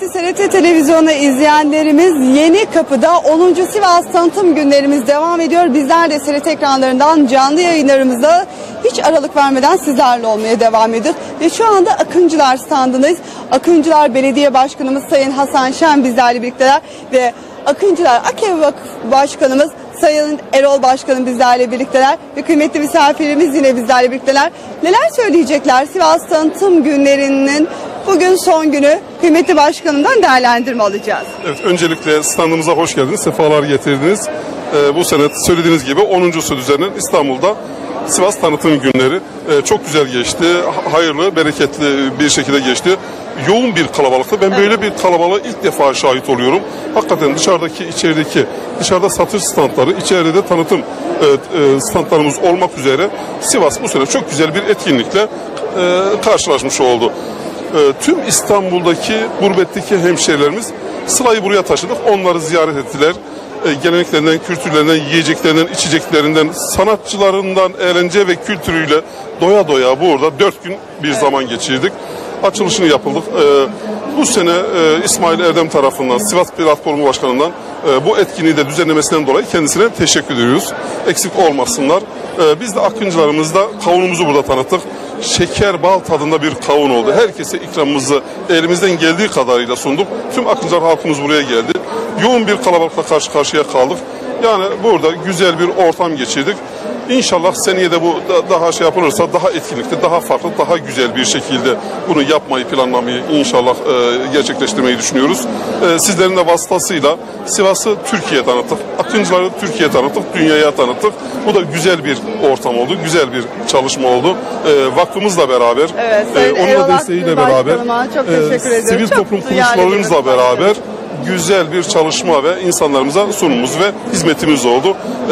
Değerli TRT Televizyonu izleyenlerimiz, Yeni Kapı'da 10. Sivas Tanıtım Günlerimiz devam ediyor. Bizler de TRT ekranlarından canlı yayınlarımızda hiç aralık vermeden sizlerle olmaya devam ediyoruz. Ve şu anda Akıncılar standındayız. Akıncılar Belediye Başkanımız Sayın Hasan Şen bizlerle birlikteler ve Akıncılar Akev Vakıf Başkanımız Sayın Erol Başkanım bizlerle birlikteler ve kıymetli misafirimiz yine bizlerle birlikteler. Neler söyleyecekler Sivas Tanıtım Günlerinin bugün son günü, kıymetli başkanımdan değerlendirme alacağız. Evet, öncelikle standımıza hoş geldiniz, sefalar getirdiniz. Bu sene söylediğiniz gibi 10.sü düzenlenen İstanbul'da Sivas Tanıtım Günleri çok güzel geçti, hayırlı, bereketli bir şekilde geçti. Yoğun bir kalabalıktı. Ben böyle bir kalabalığa ilk defa şahit oluyorum. Hakikaten dışarıdaki, içerideki, dışarıda satış standları, içeride de tanıtım standlarımız olmak üzere Sivas bu sene çok güzel bir etkinlikle karşılaşmış oldu. Tüm İstanbul'daki, gurbetteki hemşehrilerimiz Sıla'yı buraya taşıdık. Onları ziyaret ettiler. Geleneklerinden, kültürlerinden, yiyeceklerinden, içeceklerinden, sanatçılarından, eğlence ve kültürüyle doya doya burada 4 gün bir zaman geçirdik. Açılışını yapıldık. Bu sene İsmail Erdem tarafından, Sivas Platformu Başkanı'ndan bu etkinliği de düzenlemesinden dolayı kendisine teşekkür ediyoruz. Eksik olmasınlar. Biz de Akıncılarımızda kavunumuzu burada tanıttık. Şeker bal tadında bir kavun oldu. Herkese ikramımızı elimizden geldiği kadarıyla sunduk. Tüm Akıncılar halkımız buraya geldi. Yoğun bir kalabalıkla karşı karşıya kaldık. Yani burada güzel bir ortam geçirdik. İnşallah seneye de bu daha şey yapılırsa daha etkinlikli, daha farklı, daha güzel bir şekilde bunu yapmayı, planlamayı inşallah gerçekleştirmeyi düşünüyoruz. Sizlerin de vasıtasıyla Sivas'ı Türkiye'ye tanıttık. Akıncıları Türkiye'ye tanıttık, dünyaya tanıttık. Bu da güzel bir ortam oldu, güzel bir çalışma oldu. Vakfımızla beraber, onun da desteğiyle beraber, sivil toplum kuruluşlarımızla beraber güzel bir çalışma ve insanlarımıza sunumumuz ve hizmetimiz oldu.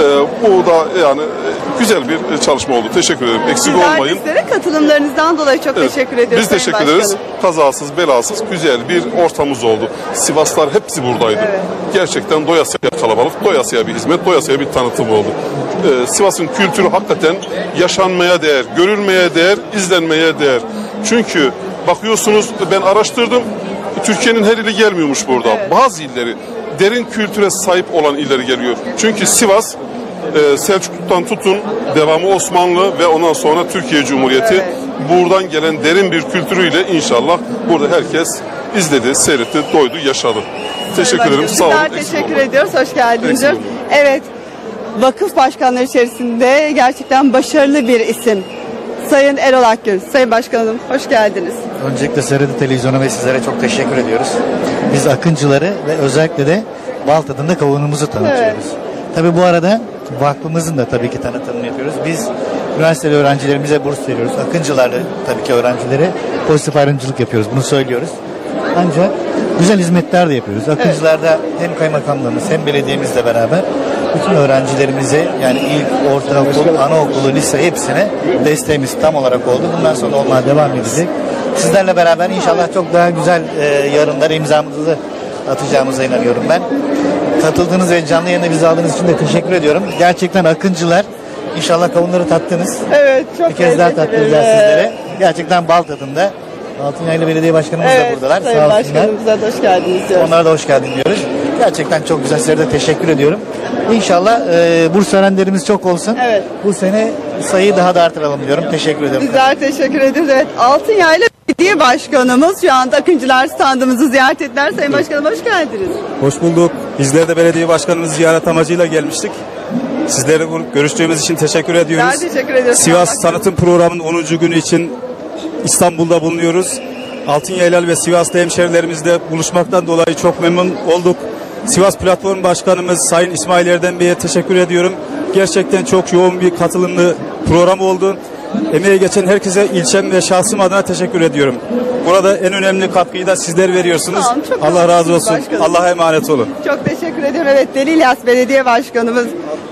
Bu da yani güzel bir çalışma oldu. Teşekkür ederim. Eksik olmayın. Sizlere katılımlarınızdan dolayı çok teşekkür ediyoruz. Biz teşekkür ederiz. Kazasız belasız güzel bir ortamımız oldu. Sivaslar hepsi buradaydı. Evet. Gerçekten doyasıya kalabalık, doyasıya bir hizmet, doyasıya bir tanıtım oldu. Sivas'ın kültürü hakikaten yaşanmaya değer, görülmeye değer, izlenmeye değer. Çünkü bakıyorsunuz, ben araştırdım. Türkiye'nin her ili gelmiyormuş burada. Evet. Bazı illeri, derin kültüre sahip olan illeri geliyor. Çünkü Sivas, Selçuklu'dan tutun, devamı Osmanlı ve ondan sonra Türkiye Cumhuriyeti. Evet. Buradan gelen derin bir kültürüyle inşallah burada herkes izledi, seyretti, doydu, yaşadı. Teşekkür ederim. Sağ olun. Teşekkür ediyoruz. Hoş geldiniz. Evet, vakıf başkanları içerisinde gerçekten başarılı bir isim. Sayın Erol Akgün, Sayın Başkanım hoş geldiniz. Öncelikle TRT Televizyonu ve sizlere çok teşekkür ediyoruz. Biz Akıncıları ve özellikle de bal tadında kavunumuzu tanıtıyoruz. Evet. Tabii bu arada vakfımızın da tabii ki tanıtımını yapıyoruz. Biz üniversiteli öğrencilerimize burs veriyoruz. Akıncılarla tabii ki öğrencilere pozitif ayrımcılık yapıyoruz. Bunu söylüyoruz. Ancak güzel hizmetler de yapıyoruz. Akıncılarda hem kaymakamlığımız hem belediyemizle beraber bütün öğrencilerimize, yani ilk, ortaokul, anaokulu, lise hepsine desteğimiz tam olarak oldu. Bundan sonra olmaya devam edecek. Sizlerle beraber inşallah çok daha güzel yarınlara imzamızı atacağımıza inanıyorum ben. Katıldığınız ve canlı yayına bizi aldığınız için de teşekkür ediyorum. Gerçekten Akıncılar, inşallah kavunları tattınız. Evet, çok bir kez daha tattıracağız sizlere. Gerçekten bal tadında. Altınyaylı Belediye Başkanımız da buradalar. Sayın sağ Başkanımıza da hoş geldiniz diyoruz. Onlara da hoş geldin diyoruz. Gerçekten çok güzel, sizlere de teşekkür ediyorum. İnşallah burs öğrencilerimiz çok olsun. Evet. Bu sene sayıyı daha da artıralım diyorum. Teşekkür ederim. Bizler teşekkür ederiz. Evet. Altınyaylı Belediye Başkanımız şu anda Akıncılar standımızı ziyaret ettiler. Sayın Başkanım hoş geldiniz. Hoş bulduk. Bizler de belediye başkanımızı ziyaret amacıyla gelmiştik. Sizlerle görüştüğümüz için teşekkür ediyoruz. Ben teşekkür ediyorum. Sivas Tanıtım Programı'nın 10. günü için İstanbul'da bulunuyoruz. Altınyaylı ve Sivaslı hemşerilerimizle buluşmaktan dolayı çok memnun olduk. Sivas Platform Başkanımız Sayın İsmail Erdem Bey'e teşekkür ediyorum. Gerçekten çok yoğun bir katılımlı program oldu. Emeği geçen herkese ilçem ve şahsım adına teşekkür ediyorum. Burada en önemli katkıyı da sizler veriyorsunuz. Tamam, Allah razı olsun. Başkanım. Allah'a emanet olun. Çok teşekkür ediyorum. Evet, Deli İlyas Belediye Başkanımız,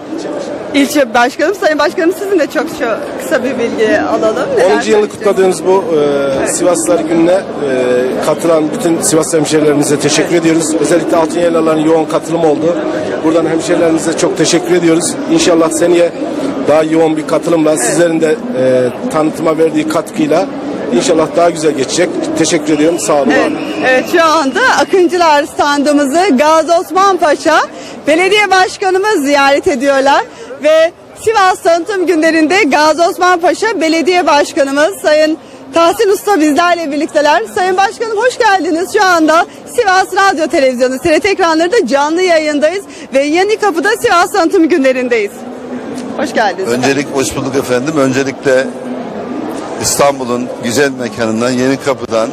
İlçe Başkanım, Sayın Başkanım sizin de çok kısa bir bilgi alalım. 10. yılını kutladığımız bu Sivaslılar Günü'ne katılan bütün Sivas hemşehrilerimize teşekkür ediyoruz. Özellikle Altınyaylıların yoğun katılım oldu. Buradan hemşehrilerimize çok teşekkür ediyoruz. İnşallah seneye daha yoğun bir katılımla sizlerin de tanıtıma verdiği katkıyla İnşallah daha güzel geçecek. Teşekkür ediyorum. Sağ olun. Evet, evet, şu anda Akıncılar standımızı Gazi Osman Paşa Belediye Başkanımız ziyaret ediyorlar ve Sivas Tanıtım Günlerinde Gazi Osman Paşa Belediye Başkanımız Sayın Tahsin Usta bizlerle birlikteler. Sayın Başkanım hoş geldiniz. Şu anda Sivas Radyo Televizyonu TRT ekranlarında canlı yayındayız ve Yenikapı'da Sivas Tanıtım Günlerindeyiz. Hoş geldiniz. Hoş bulduk efendim. Öncelikle İstanbul'un güzel mekanından, Yenikapı'dan,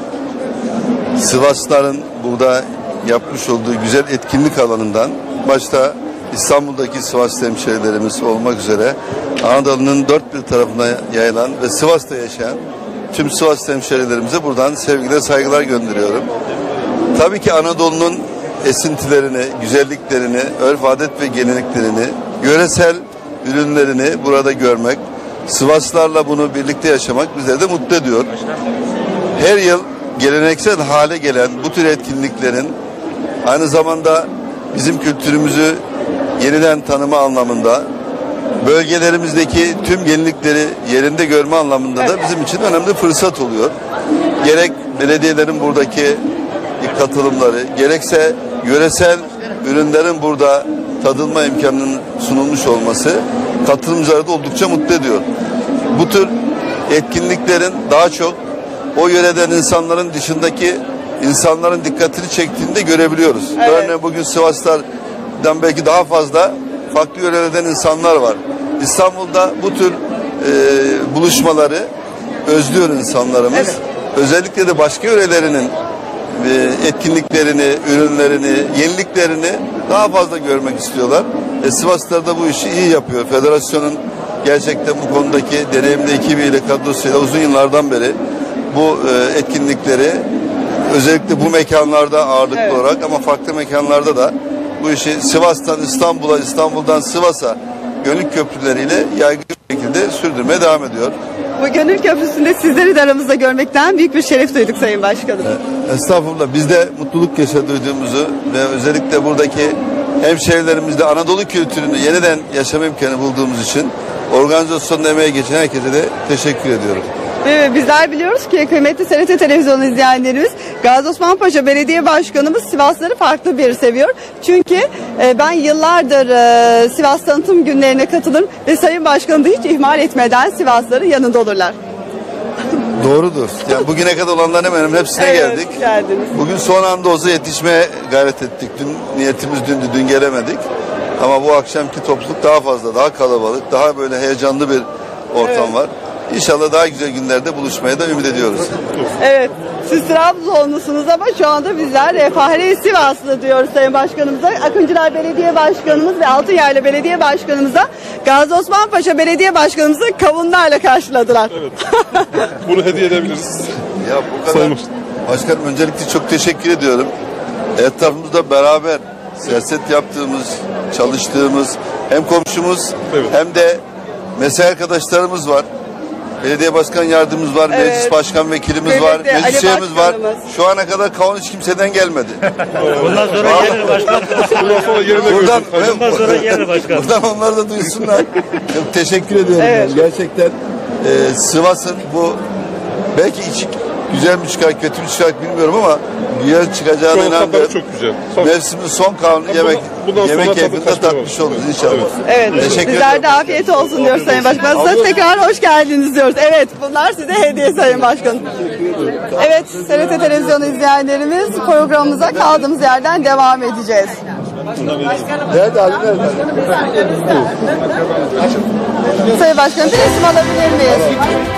Sivaslıların burada yapmış olduğu güzel etkinlik alanından, başta İstanbul'daki Sivas hemşehrilerimiz olmak üzere Anadolu'nun dört bir tarafına yayılan ve Sivas'ta yaşayan tüm Sivas hemşehrilerimize buradan sevgiler, saygılar gönderiyorum. Tabii ki Anadolu'nun esintilerini, güzelliklerini, örf adet ve geleneklerini, yöresel ürünlerini burada görmek, Sivaslılarla bunu birlikte yaşamak bizleri de mutlu ediyor. Her yıl geleneksel hale gelen bu tür etkinliklerin aynı zamanda bizim kültürümüzü yeniden tanıma anlamında, bölgelerimizdeki tüm yenilikleri yerinde görme anlamında da bizim için önemli fırsat oluyor. Gerek belediyelerin buradaki katılımları, gerekse yöresel ürünlerin burada tadılma imkanının sunulmuş olması katılımcıları da oldukça mutlu ediyor. Bu tür etkinliklerin daha çok o yöreden insanların dışındaki insanların dikkatini çektiğini de görebiliyoruz. Evet. Örneğin bugün Sivaslardan belki daha fazla farklı yörelerden insanlar var. İstanbul'da bu tür buluşmaları özlüyor insanlarımız. Evet. Özellikle de başka yörelerinin etkinliklerini, ürünlerini, yeniliklerini daha fazla görmek istiyorlar. Sivaslılar da bu işi iyi yapıyor. Federasyonun gerçekten bu konudaki deneyimli ekibiyle, kadrosuyla uzun yıllardan beri bu etkinlikleri özellikle bu mekanlarda ağırlıklı olarak ama farklı mekanlarda da bu işi Sivas'tan İstanbul'a, İstanbul'dan Sivas'a gönül köprüleriyle yaygın bir şekilde sürdürmeye devam ediyor. Bu Gönül Köprüsü'nde sizleri de aramızda görmekten büyük bir şeref duyduk Sayın Başkanım. Estağfurullah. Biz de mutluluk duyduğumuzu ve özellikle buradaki hemşehrilerimizle Anadolu kültürünü yeniden yaşama imkanı bulduğumuz için organizasyonda emeğe geçen herkese de teşekkür ediyorum. Bizler biliyoruz ki kıymetli TRT televizyonu izleyenlerimiz Gazi Osman Paşa Belediye Başkanımız Sivasları farklı bir seviyor. Çünkü ben yıllardır Sivas Tanıtım Günlerine katılırım ve Sayın Başkanım da hiç ihmal etmeden Sivasların yanında olurlar. Doğrudur. Yani bugüne kadar olanların hemen hemen hepsine geldik. Geldiniz. Bugün son anda olsa yetişmeye gayret ettik. Dün niyetimiz dündü, dün gelemedik. Ama bu akşamki topluluk daha fazla, daha kalabalık, daha böyle heyecanlı bir ortam var. İnşallah daha güzel günlerde buluşmaya da ümit ediyoruz. Evet, siz Trabzonlusunuz ama şu anda bizler Fahri Sivaslı diyoruz Sayın Başkanımıza. Akıncılar Belediye Başkanımız ve Altınyaylı Belediye Başkanımıza Gazi Osman Paşa Belediye Başkanımızı kavunlarla karşıladılar. Evet. Bunu hediye edebiliriz. Ya bu kadar. Sayın Başkanım öncelikle çok teşekkür ediyorum. Etrafımızda beraber siyaset yaptığımız, çalıştığımız hem komşumuz hem de mesai arkadaşlarımız var. Belediye başkan yardımcımız var, meclis başkan vekilimiz var, meclisçimiz var. Şu ana kadar kavun hiç kimseden gelmedi. Bundan sonra gelir başkan. Bundan sonra yerine Bundan sonra gelir başkan. Buradan onlar da duysunlar. Çok teşekkür ediyorum. Yani. Gerçekten Sivas'ın bu belki içi güzel mi çıkar, kötü mü çıkar bilmiyorum ama güzel çıkacağına inanıyorum. Çok güzel. Mevsimin son kavunu yemek keyfinde tatmış oluruz inşallah. Evet, bizler de afiyet olsun diyoruz Sayın Başkanım. Size tekrar hoş geldiniz diyoruz. Evet, bunlar size hediye Sayın Başkanım. Evet, TRT televizyonu izleyenlerimiz programımıza kaldığımız yerden devam edeceğiz. Nerede Ali nerede? Sayın Başkanım bir resim alabilir miyiz?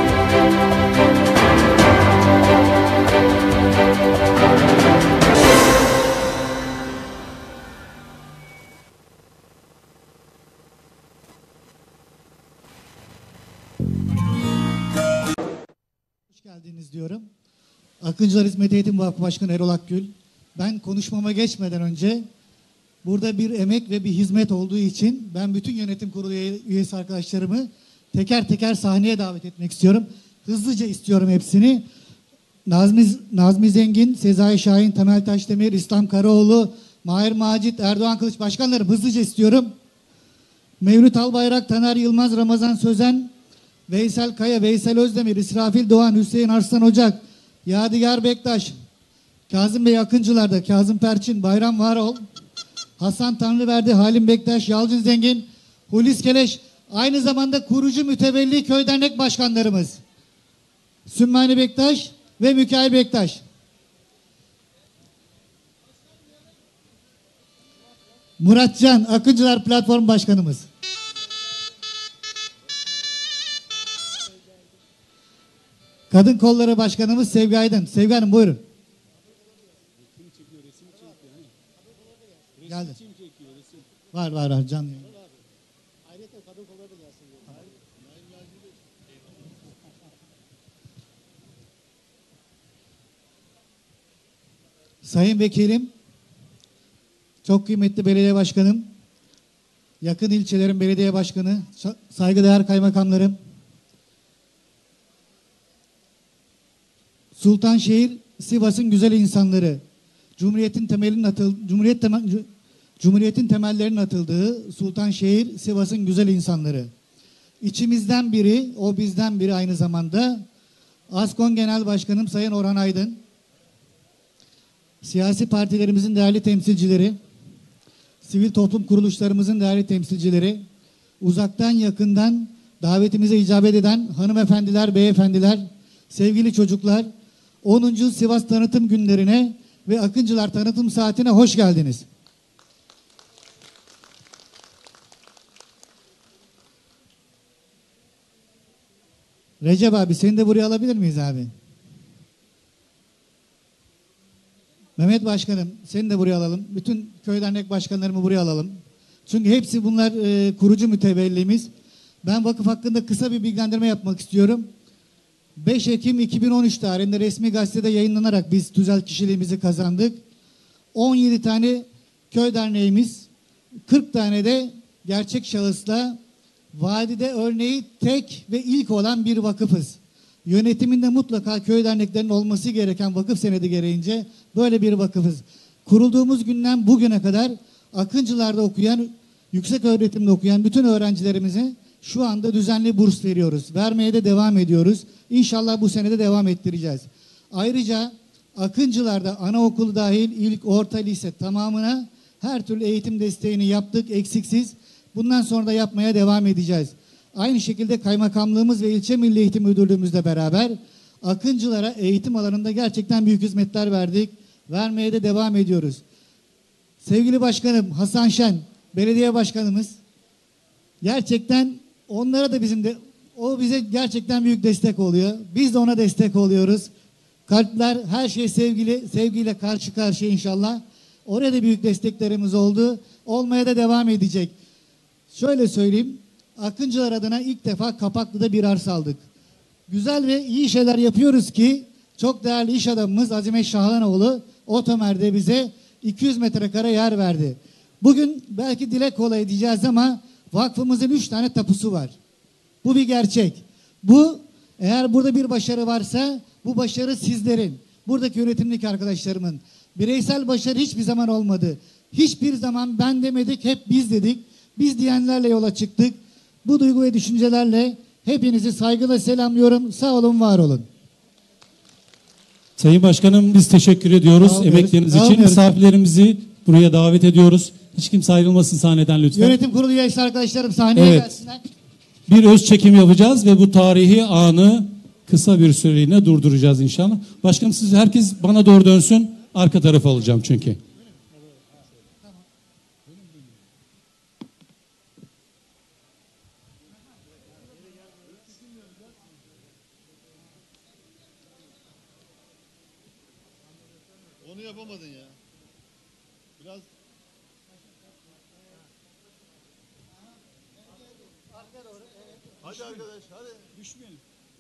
Geldiniz diyorum. Akıncılar Hizmet Eğitim Vakfı Başkanı Erol Akgül. Ben konuşmama geçmeden önce burada bir emek ve bir hizmet olduğu için ben bütün yönetim kurulu üyesi arkadaşlarımı teker teker sahneye davet etmek istiyorum. Hızlıca istiyorum hepsini. Nazmi Zengin, Sezai Şahin, Temel Taşdemir, İslam Karaoğlu, Mahir Macit, Erdoğan Kılıç başkanlarım hızlıca istiyorum. Mevlüt Albayrak, Taner Yılmaz, Ramazan Sözen, Veysel Kaya, Veysel Özdemir, İsrafil Doğan, Hüseyin Arslan Ocak, Yadigar Bektaş, Kazım Bey Akıncılar'da, Kazım Perçin, Bayram Varol, Hasan Tanrıverdi, Halim Bektaş, Yalçın Zengin, Hulusi Keleş, aynı zamanda kurucu mütevelli köy dernek başkanlarımız Sümmani Bektaş ve Mikail Bektaş. Muratcan Akıncılar Platform Başkanımız. Kadın Kolları Başkanımız Sevgi Aydın. Sevgi Hanım buyurun. Geldi. Var canlı. Sayın Vekilim, çok kıymetli belediye başkanım, yakın ilçelerin belediye başkanı, saygıdeğer kaymakamlarım, Sultanşehir, Sivas'ın güzel insanları, Cumhuriyet'in temellerinin atıldığı Sultanşehir, Sivas'ın güzel insanları. İçimizden biri, o bizden biri aynı zamanda ASKON Genel Başkanım Sayın Orhan Aydın, siyasi partilerimizin değerli temsilcileri, sivil toplum kuruluşlarımızın değerli temsilcileri, uzaktan yakından davetimize icabet eden hanımefendiler, beyefendiler, sevgili çocuklar, 10. Sivas Tanıtım Günlerine ve Akıncılar Tanıtım Saati'ne hoş geldiniz. Recep abi seni de buraya alabilir miyiz abi? Mehmet Başkanım seni de buraya alalım. Bütün köy dernek başkanlarımı buraya alalım. Çünkü hepsi bunlar kurucu mütevellimiz. Ben vakıf hakkında kısa bir bilgilendirme yapmak istiyorum. 5 Ekim 2013 tarihinde resmi gazetede yayınlanarak biz tüzel kişiliğimizi kazandık. 17 tane köy derneğimiz, 40 tane de gerçek şahısla vadide örneği tek ve ilk olan bir vakıfız. Yönetiminde mutlaka köy derneklerinin olması gereken vakıf senedi gereğince böyle bir vakıfız. Kurulduğumuz günden bugüne kadar Akıncılar'da okuyan, yüksek öğretimde okuyan bütün öğrencilerimize şu anda düzenli burs veriyoruz. Vermeye de devam ediyoruz. İnşallah bu sene de devam ettireceğiz. Ayrıca Akıncılar'da anaokulu dahil ilk, orta, lise tamamına her türlü eğitim desteğini yaptık eksiksiz. Bundan sonra da yapmaya devam edeceğiz. Aynı şekilde kaymakamlığımız ve ilçe Milli Eğitim Müdürlüğümüzle beraber Akıncılara eğitim alanında gerçekten büyük hizmetler verdik. Vermeye de devam ediyoruz. Sevgili başkanım Hasan Şen, belediye başkanımız, gerçekten onlara da o bize gerçekten büyük destek oluyor. Biz de ona destek oluyoruz. Kalpler her şey sevgiyle karşı karşıya inşallah. Oraya da büyük desteklerimiz oldu. Olmaya da devam edecek. Şöyle söyleyeyim. Akıncılar adına ilk defa Kapaklı'da bir arsa aldık. Güzel ve iyi şeyler yapıyoruz ki çok değerli iş adamımız Azime Şahlanoğlu Otomer'de bize 200 metrekare yer verdi. Bugün belki dile kolay diyeceğiz ama vakfımızın 3 tane tapusu var. Bu bir gerçek. Bu eğer burada bir başarı varsa bu başarı sizlerin, buradaki yönetimdeki arkadaşlarımın. Bireysel başarı hiçbir zaman olmadı. Hiçbir zaman ben demedik, hep biz dedik. Biz diyenlerle yola çıktık. Bu duygu ve düşüncelerle hepinizi saygıyla selamlıyorum. Sağ olun, var olun. Sayın Başkanım biz teşekkür ediyoruz emekleriniz için. Misafirlerimizi buraya davet ediyoruz. Hiç kimse ayrılmasın sahneden lütfen. Yönetim kurulu üyesi arkadaşlarım sahneye gelsinler. Bir öz çekim yapacağız ve bu tarihi anı kısa bir süreliğine durduracağız inşallah. Başkanım siz herkes bana doğru dönsün. Arka tarafa alacağım çünkü. Onu yapamadın ya. Biraz hadi arkadaş hadi düşmeyelim.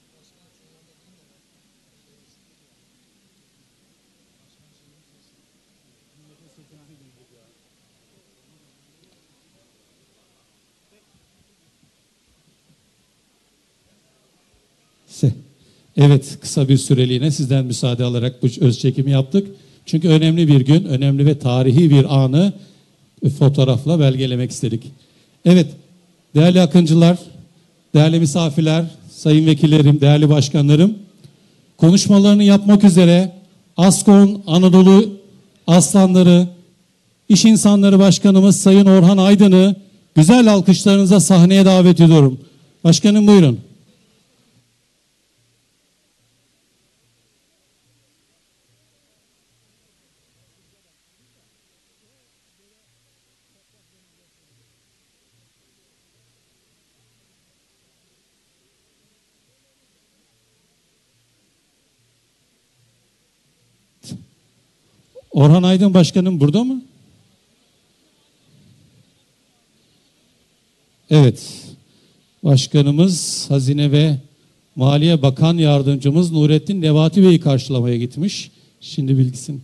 Evet, kısa bir süreliğine sizden müsaade alarak bu öz çekimi yaptık. Çünkü önemli bir gün, önemli ve tarihi bir anı fotoğrafla belgelemek istedik. Evet, değerli akıncılar, değerli misafirler, sayın vekillerim, değerli başkanlarım, konuşmalarını yapmak üzere ASKON Anadolu Aslanları İş İnsanları Başkanımız Sayın Orhan Aydın'ı güzel alkışlarınıza sahneye davet ediyorum. Başkanım buyurun. Orhan Aydın Başkanım burada mı? Evet. Başkanımız Hazine ve Maliye Bakan Yardımcımız Nurettin Nebati Bey'i karşılamaya gitmiş. Şimdi bilgisini.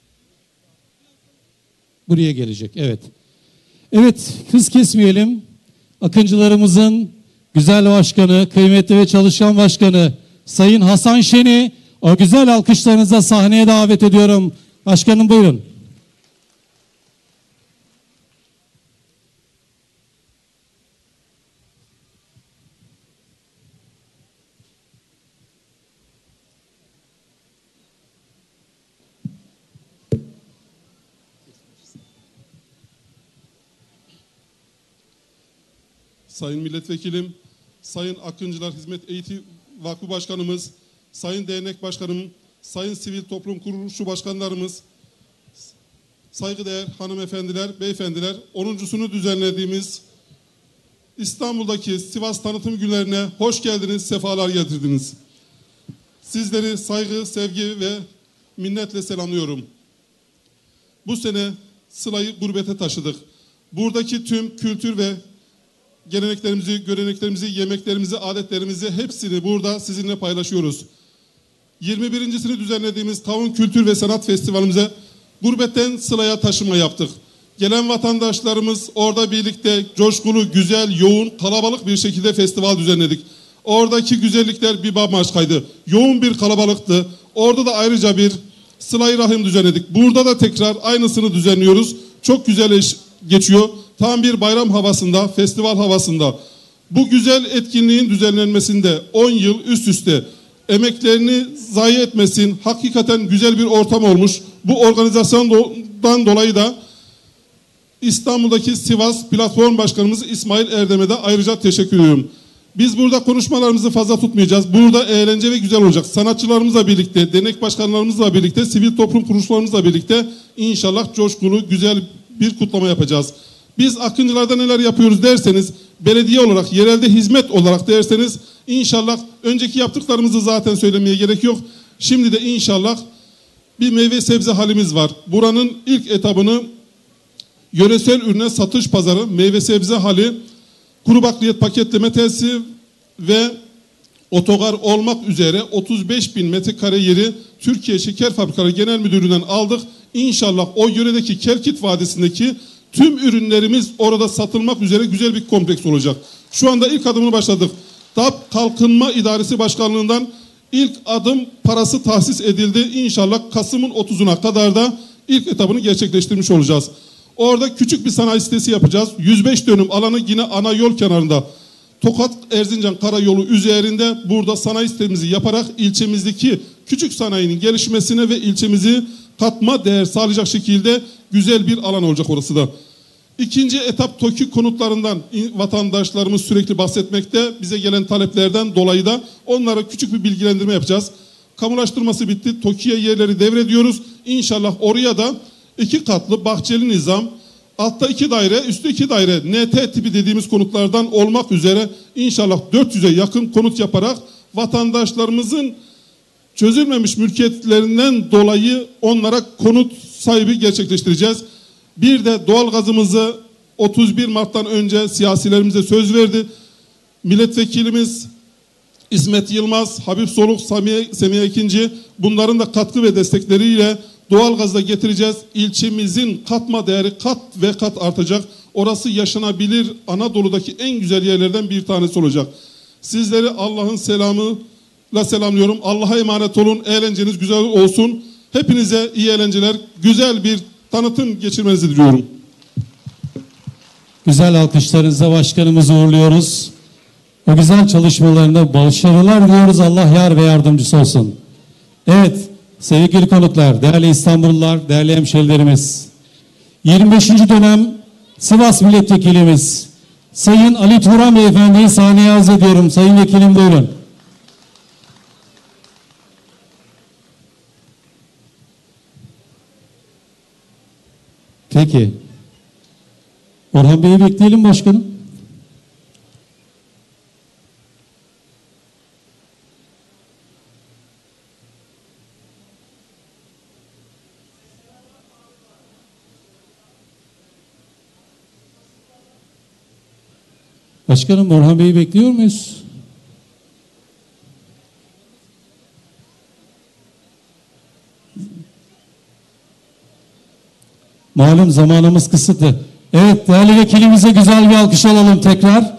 Buraya gelecek. Evet. Evet, hız kesmeyelim. Akıncılarımızın güzel başkanı, kıymetli ve çalışkan başkanı Sayın Hasan Şen'i o güzel alkışlarınıza sahneye davet ediyorum. Başkanım buyurun. Sayın Milletvekilim, Sayın Akıncılar Hizmet Eğitim Vakfı Başkanımız, Sayın Dernek Başkanım, Sayın Sivil Toplum Kuruluşu Başkanlarımız, saygıdeğer hanımefendiler, beyefendiler, 10.sunu düzenlediğimiz İstanbul'daki Sivas Tanıtım Günlerine hoş geldiniz, sefalar getirdiniz. Sizleri saygı, sevgi ve minnetle selamlıyorum. Bu sene Sıla'yı gurbete taşıdık. Buradaki tüm kültür ve geleneklerimizi, göreneklerimizi, yemeklerimizi, adetlerimizi hepsini burada sizinle paylaşıyoruz. 21.sini düzenlediğimiz Kavun Kültür ve Sanat Festivalimize gurbetten Sıla'ya taşıma yaptık. Gelen vatandaşlarımız orada birlikte coşkulu, güzel, yoğun, kalabalık bir şekilde festival düzenledik. Oradaki güzellikler bir bambaşkaydı. Yoğun bir kalabalıktı. Orada da ayrıca bir Sıla-i Rahim düzenledik. Burada da tekrar aynısını düzenliyoruz. Çok güzel geçiyor. Tam bir bayram havasında, festival havasında. Bu güzel etkinliğin düzenlenmesinde 10 yıl üst üste emeklerini zayi etmesin. Hakikaten güzel bir ortam olmuş. Bu organizasyondan dolayı da İstanbul'daki Sivas Platform Başkanımız İsmail Erdem'e de ayrıca teşekkür ediyorum. Biz burada konuşmalarımızı fazla tutmayacağız. Burada eğlence ve güzel olacak. Sanatçılarımızla birlikte, dernek başkanlarımızla birlikte, sivil toplum kuruluşlarımızla birlikte inşallah coşkulu, güzel bir kutlama yapacağız. Biz Akıncılar'da neler yapıyoruz derseniz, belediye olarak, yerelde hizmet olarak derseniz inşallah önceki yaptıklarımızı zaten söylemeye gerek yok. Şimdi de inşallah bir meyve sebze halimiz var. Buranın ilk etabını yöresel ürüne satış pazarı, meyve sebze hali, kuru bakliyat paketleme tesisi ve otogar olmak üzere 35.000 metrekare yeri Türkiye Şeker Fabrikaları Genel Müdürlüğü'nden aldık. İnşallah o yöredeki Kelkit Vadisi'ndeki tüm ürünlerimiz orada satılmak üzere güzel bir kompleks olacak. Şu anda ilk adımını başladık. DAP Kalkınma İdaresi Başkanlığı'ndan ilk adım parası tahsis edildi. İnşallah Kasım'ın 30'una kadar da ilk etabını gerçekleştirmiş olacağız. Orada küçük bir sanayi sitesi yapacağız. 105 dönüm alanı yine ana yol kenarında. Tokat Erzincan Karayolu üzerinde burada sanayi sitemizi yaparak ilçemizdeki küçük sanayinin gelişmesine ve ilçemizi katma değer sağlayacak şekilde güzel bir alan olacak orası da. İkinci etap TOKİ konutlarından vatandaşlarımız sürekli bahsetmekte. Bize gelen taleplerden dolayı da onlara küçük bir bilgilendirme yapacağız. Kamulaştırması bitti. TOKİ'ye yerleri devrediyoruz. İnşallah oraya da 2 katlı bahçeli nizam, altta 2 daire, üstte 2 daire NT tipi dediğimiz konutlardan olmak üzere inşallah 400'e yakın konut yaparak vatandaşlarımızın çözülmemiş mülkiyetlerinden dolayı onlara konut sahibi gerçekleştireceğiz. Bir de doğalgazımızı 31 Mart'tan önce siyasilerimize söz verdi. Milletvekilimiz İsmet Yılmaz, Habib Soluk, Semiha İkinci bunların da katkı ve destekleriyle doğalgazda getireceğiz. İlçemizin katma değeri kat ve kat artacak. Orası yaşanabilir Anadolu'daki en güzel yerlerden bir tanesi olacak. Sizleri Allah'ın selamıyla selamlıyorum. Allah'a emanet olun. Eğlenceniz güzel olsun. Hepinize iyi eğlenceler. Güzel bir tanıtım geçirmenizi diliyorum. Güzel alkışlarınızla başkanımızı uğurluyoruz. O güzel çalışmalarında başarılar diliyoruz. Allah yar ve yardımcısı olsun. Evet sevgili konuklar, değerli İstanbullular, değerli hemşehrilerimiz. 25. dönem Sivas Milletvekilimiz Sayın Ali Turan Beyefendi'yi sahneye arz ediyorum. Sayın Vekilim buyurun. Peki. Orhan Bey'i bekleyelim başkanım. Başkanım Orhan Bey'i bekliyor muyuz? Malum zamanımız kısıtlı. Evet değerli vekilimize güzel bir alkış alalım tekrar.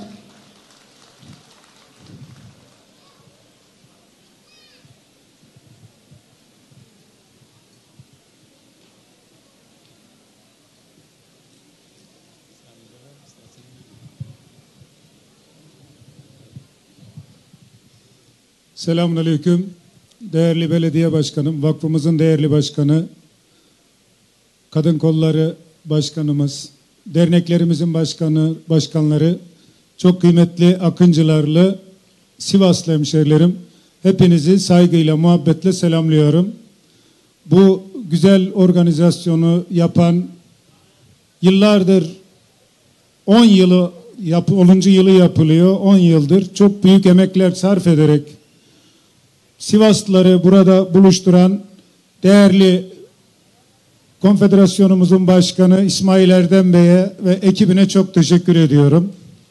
Selamünaleyküm. Değerli belediye başkanım, vakfımızın değerli başkanı, kadın kolları başkanımız, derneklerimizin başkanları, çok kıymetli Akıncılarlı, Sivaslı hemşehrilerim, hepinizi saygıyla, muhabbetle selamlıyorum. Bu güzel organizasyonu yapan, yıllardır 10 yılı yapılıyor, 10 yıldır çok büyük emekler sarf ederek Sivaslıları burada buluşturan değerli Konfederasyonumuzun başkanı İsmail Erdem Bey'e ve ekibine çok teşekkür ediyorum.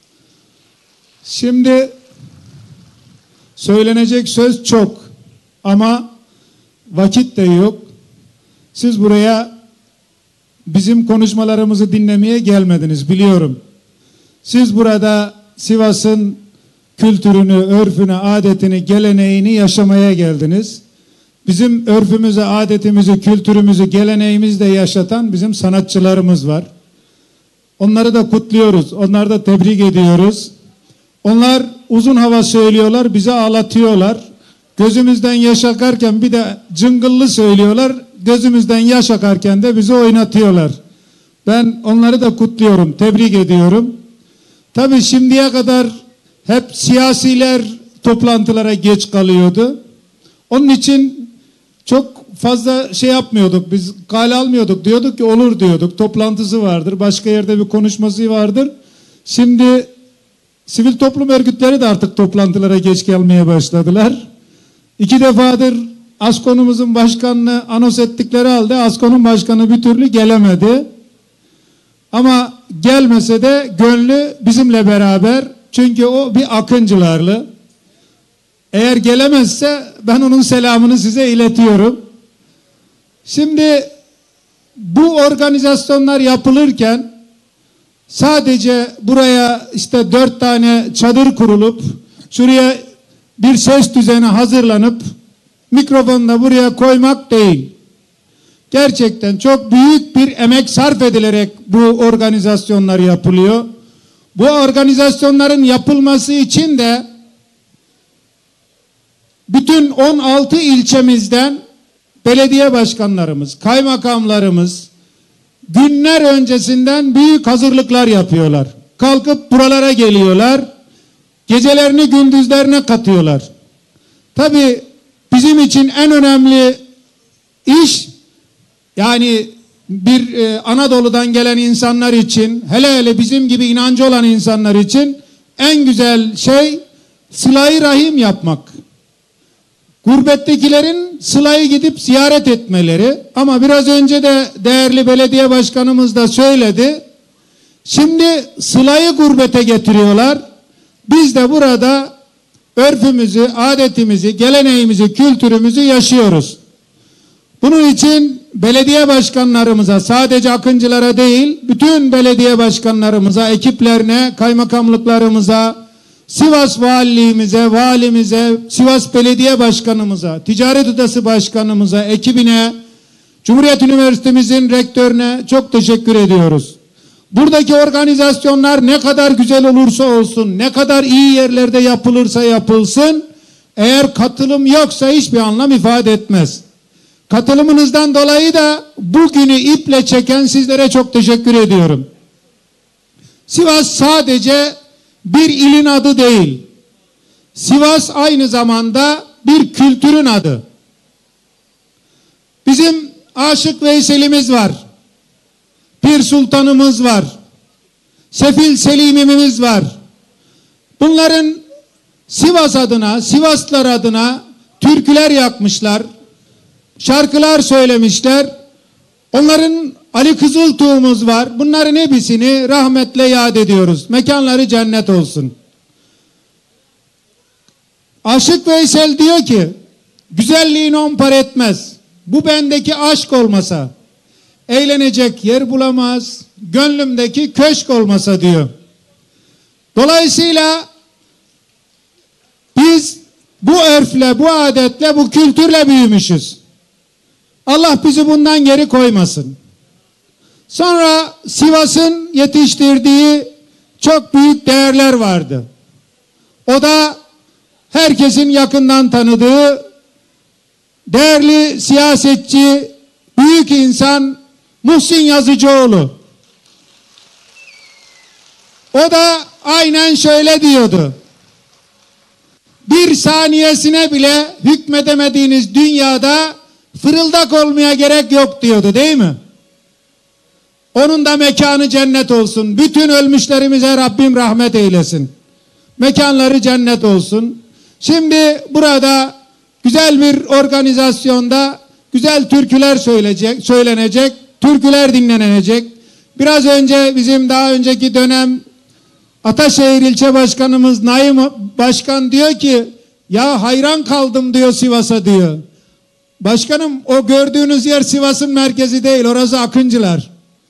Şimdi söylenecek söz çok ama vakit de yok. Siz buraya bizim konuşmalarımızı dinlemeye gelmediniz biliyorum. Siz burada Sivas'ın kültürünü, örfünü, adetini, geleneğini yaşamaya geldiniz. Bizim örfümüzü, adetimizi, kültürümüzü, geleneğimizi de yaşatan bizim sanatçılarımız var. Onları da kutluyoruz, onları da tebrik ediyoruz. Onlar uzun hava söylüyorlar, bizi ağlatıyorlar. Gözümüzden yaş akarken bir de cıngıllı söylüyorlar, gözümüzden yaş akarken de bizi oynatıyorlar. Ben onları da kutluyorum, tebrik ediyorum. Tabii şimdiye kadar hep siyasiler toplantılara geç kalıyordu. Onun için çok fazla şey yapmıyorduk, biz kale almıyorduk, diyorduk ki olur diyorduk, toplantısı vardır, başka yerde bir konuşması vardır. Şimdi sivil toplum örgütleri de artık toplantılara geç gelmeye başladılar. 2 defadır ASKON'umuzun başkanını anons ettikleri halde ASKON'un başkanı bir türlü gelemedi. Ama gelmese de gönlü bizimle beraber, çünkü o bir Akıncılarlı. Eğer gelemezse ben onun selamını size iletiyorum. Şimdi bu organizasyonlar yapılırken sadece buraya işte 4 tane çadır kurulup şuraya bir ses düzeni hazırlanıp mikrofonu da buraya koymak değil. Gerçekten çok büyük bir emek sarf edilerek bu organizasyonlar yapılıyor. Bu organizasyonların yapılması için de bütün 16 ilçemizden belediye başkanlarımız, kaymakamlarımız günler öncesinden büyük hazırlıklar yapıyorlar. Kalkıp buralara geliyorlar. Gecelerini gündüzlerine katıyorlar. Tabii bizim için en önemli iş, yani bir Anadolu'dan gelen insanlar için, hele hele bizim gibi inancı olan insanlar için en güzel şey sıla-i rahim yapmak. Gurbettekilerin sılayı gidip ziyaret etmeleri. Ama biraz önce de değerli belediye başkanımız da söyledi. Şimdi sılayı gurbete getiriyorlar. Biz de burada örfümüzü, adetimizi, geleneğimizi, kültürümüzü yaşıyoruz. Bunun için belediye başkanlarımıza, sadece Akıncılara değil, bütün belediye başkanlarımıza, ekiplerine, kaymakamlıklarımıza, Sivas valiliğimize, valimize, Sivas belediye başkanımıza, ticaret odası başkanımıza, ekibine, Cumhuriyet Üniversitemizin rektörüne çok teşekkür ediyoruz. Buradaki organizasyonlar ne kadar güzel olursa olsun, ne kadar iyi yerlerde yapılırsa yapılsın, eğer katılım yoksa hiçbir anlam ifade etmez. Katılımınızdan dolayı da bugünü iple çeken sizlere çok teşekkür ediyorum. Sivas sadece bir ilin adı değil. Sivas aynı zamanda bir kültürün adı. Bizim Aşık Veysel'imiz var. Pir Sultanımız var. Sefil Selim'imiz var. Bunların Sivas adına, Sivaslılar adına türküler yakmışlar. Şarkılar söylemişler. Onların Ali Kızıltuğ'umuz var. Bunların hepsini rahmetle yad ediyoruz. Mekanları cennet olsun. Aşık Veysel diyor ki, güzelliğin on para etmez. Bu bendeki aşk olmasa, eğlenecek yer bulamaz, gönlümdeki köşk olmasa diyor. Dolayısıyla biz bu örfle, bu adetle, bu kültürle büyümüşüz. Allah bizi bundan geri koymasın. Sonra Sivas'ın yetiştirdiği çok büyük değerler vardı. O da herkesin yakından tanıdığı değerli siyasetçi, büyük insan Muhsin Yazıcıoğlu. O da aynen şöyle diyordu. Bir saniyesine bile hükmedemediğiniz dünyada fırıldak olmaya gerek yok diyordu, değil mi? Onun da mekanı cennet olsun. Bütün ölmüşlerimize Rabbim rahmet eylesin. Mekanları cennet olsun. Şimdi burada güzel bir organizasyonda güzel türküler söylenecek, türküler dinlenecek. Biraz önce bizim daha önceki dönem Ataşehir İlçe Başkanımız Naim Başkan diyor ki, ya hayran kaldım diyor Sivas'a diyor. Başkanım, o gördüğünüz yer Sivas'ın merkezi değil, orası Akıncılar.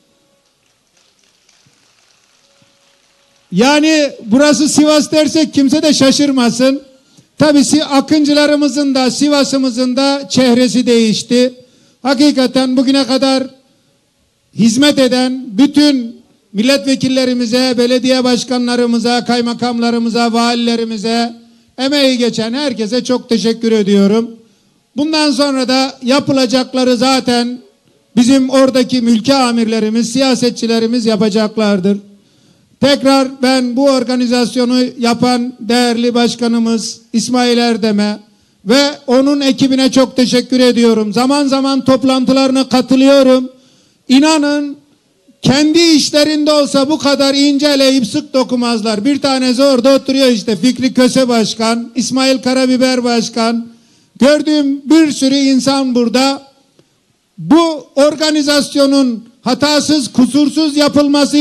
Yani burası Sivas dersek kimse de şaşırmasın. Tabii Akıncılarımızın da Sivas'ımızın da çehresi değişti. Hakikaten bugüne kadar hizmet eden bütün milletvekillerimize, belediye başkanlarımıza, kaymakamlarımıza, valilerimize, emeği geçen herkese çok teşekkür ediyorum. Bundan sonra da yapılacakları zaten bizim oradaki mülki amirlerimiz, siyasetçilerimiz yapacaklardır. Tekrar ben bu organizasyonu yapan değerli başkanımız İsmail Erdem'e ve onun ekibine çok teşekkür ediyorum. Zaman zaman toplantılarına katılıyorum. İnanın kendi işlerinde olsa bu kadar inceleyip sık dokumazlar. Bir tanesi orada oturuyor işte, Fikri Köse Başkan, İsmail Karabiber Başkan. Gördüğüm bir sürü insan burada. Bu organizasyonun hatasız, kusursuz yapılması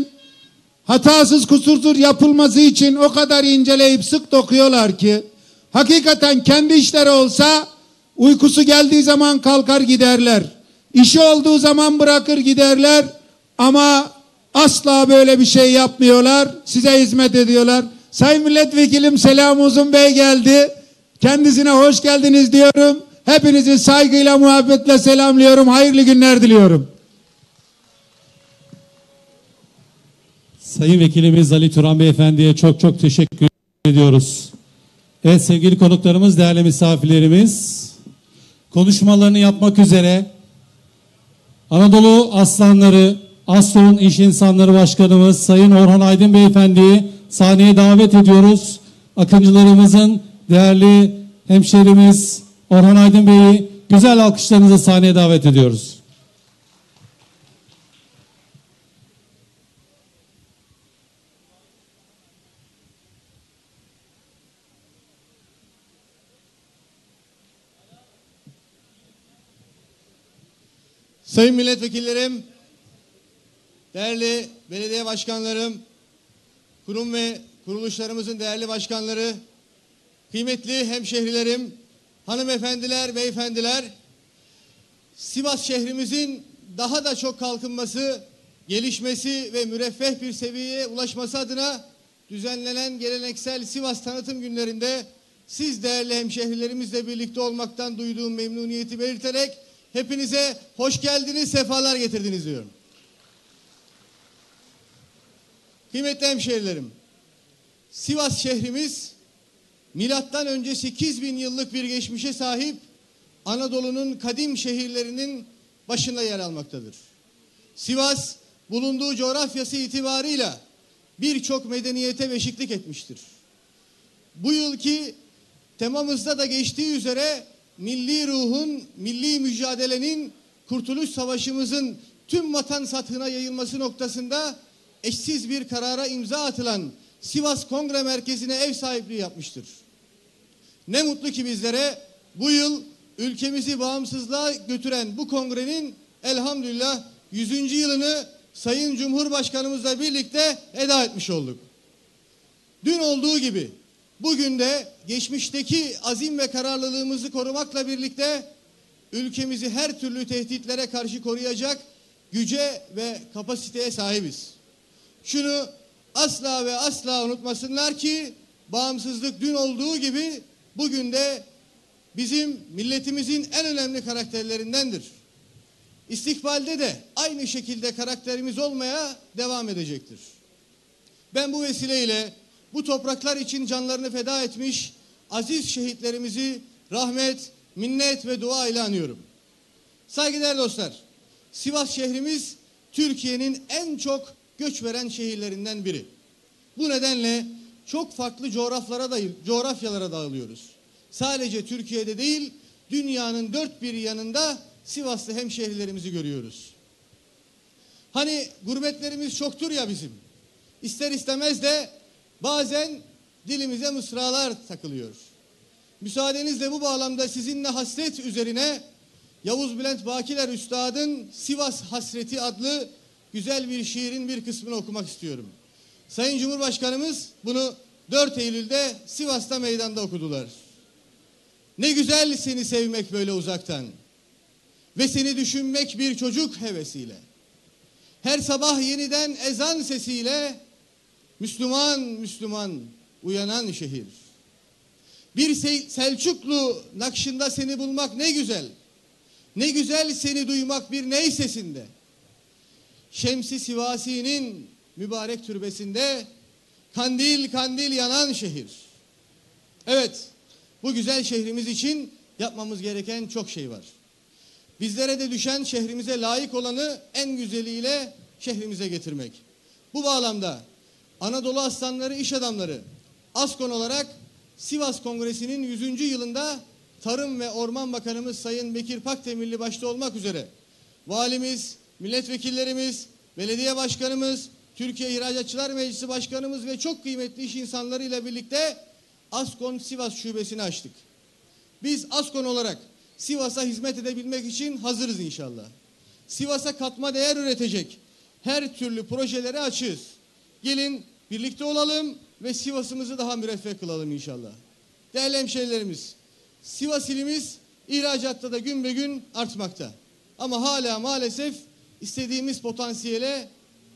için o kadar inceleyip sık dokuyorlar ki hakikaten kendi işleri olsa uykusu geldiği zaman kalkar giderler. İşi olduğu zaman bırakır giderler ama asla böyle bir şey yapmıyorlar. Size hizmet ediyorlar. Sayın Milletvekilim Selam Uzun Bey geldi. Kendisine hoş geldiniz diyorum. Hepinizi saygıyla, muhabbetle selamlıyorum. Hayırlı günler diliyorum. Sayın Vekilimiz Ali Turan Beyefendi'ye çok çok teşekkür ediyoruz. Evet sevgili konuklarımız, değerli misafirlerimiz, konuşmalarını yapmak üzere Anadolu Aslanları, Astor'un İş İnsanları Başkanımız Sayın Orhan Aydın Beyefendi'yi sahneye davet ediyoruz. Akıncılarımızın değerli hemşerimiz Orhan Aydın Bey'i güzel alkışlarınızla sahneye davet ediyoruz. Sayın milletvekillerim, değerli belediye başkanlarım, kurum ve kuruluşlarımızın değerli başkanları, kıymetli hemşehrilerim, hanımefendiler, beyefendiler, Sivas şehrimizin daha da çok kalkınması, gelişmesi ve müreffeh bir seviyeye ulaşması adına düzenlenen geleneksel Sivas Tanıtım Günlerinde siz değerli hemşehrilerimizle birlikte olmaktan duyduğum memnuniyeti belirterek hepinize hoş geldiniz, sefalar getirdiniz diyorum. Kıymetli hemşehrilerim, Sivas şehrimiz milattan önce 8000 yıllık bir geçmişe sahip Anadolu'nun kadim şehirlerinin başında yer almaktadır. Sivas bulunduğu coğrafyası itibarıyla birçok medeniyete beşiklik etmiştir. Bu yılki temamızda da geçtiği üzere milli ruhun, milli mücadelenin, Kurtuluş Savaşımızın tüm vatan sathına yayılması noktasında eşsiz bir karara imza atılan Sivas Kongre Merkezi'ne ev sahipliği yapmıştır. Ne mutlu ki bizlere bu yıl ülkemizi bağımsızlığa götüren bu kongrenin elhamdülillah 100. yılını Sayın Cumhurbaşkanımızla birlikte eda etmiş olduk. Dün olduğu gibi bugün de geçmişteki azim ve kararlılığımızı korumakla birlikte ülkemizi her türlü tehditlere karşı koruyacak güce ve kapasiteye sahibiz. Şunu asla ve asla unutmasınlar ki bağımsızlık dün olduğu gibi bugün de bizim milletimizin en önemli karakterlerindendir. İstikbalde de aynı şekilde karakterimiz olmaya devam edecektir. Ben bu vesileyle bu topraklar için canlarını feda etmiş aziz şehitlerimizi rahmet, minnet ve dua ile anıyorum. Saygıdeğer dostlar, Sivas şehrimiz Türkiye'nin en çok göç veren şehirlerinden biri. Bu nedenle çok farklı coğrafyalara dağılıyoruz. Sadece Türkiye'de değil, dünyanın dört bir yanında Sivaslı hemşehrilerimizi görüyoruz. Hani gurbetlerimiz çoktur ya bizim. İster istemez de bazen dilimize mısralar takılıyor. Müsaadenizle bu bağlamda sizinle hasret üzerine Yavuz Bülent Bakiler Üstad'ın Sivas Hasreti adlı güzel bir şiirin bir kısmını okumak istiyorum. Sayın Cumhurbaşkanımız bunu 4 Eylül'de Sivas'ta meydanda okudular. Ne güzel seni sevmek böyle uzaktan ve seni düşünmek bir çocuk hevesiyle. Her sabah yeniden ezan sesiyle Müslüman Müslüman uyanan şehir. Bir Selçuklu nakşında seni bulmak ne güzel. Ne güzel seni duymak bir ney sesinde. Şems-i Sivasi'nin mübarek türbesinde kandil kandil yanan şehir. Evet, bu güzel şehrimiz için yapmamız gereken çok şey var. Bizlere de düşen şehrimize layık olanı en güzeliyle şehrimize getirmek. Bu bağlamda Anadolu Aslanları iş adamları ASKON olarak Sivas Kongresi'nin 100. yılında Tarım ve Orman Bakanımız Sayın Bekir Pakdemirli başta olmak üzere valimiz, milletvekillerimiz, belediye başkanımız, Türkiye İhracatçılar Meclisi Başkanımız ve çok kıymetli iş insanlarıyla birlikte ASKON Sivas şubesini açtık. Biz ASKON olarak Sivas'a hizmet edebilmek için hazırız inşallah. Sivas'a katma değer üretecek her türlü projelere açığız. Gelin birlikte olalım ve Sivas'ımızı daha müreffeh kılalım inşallah. Değerli hemşehrilerimiz, Sivas ilimiz ihracatta da gün be gün artmakta. Ama hala maalesef istediğimiz potansiyele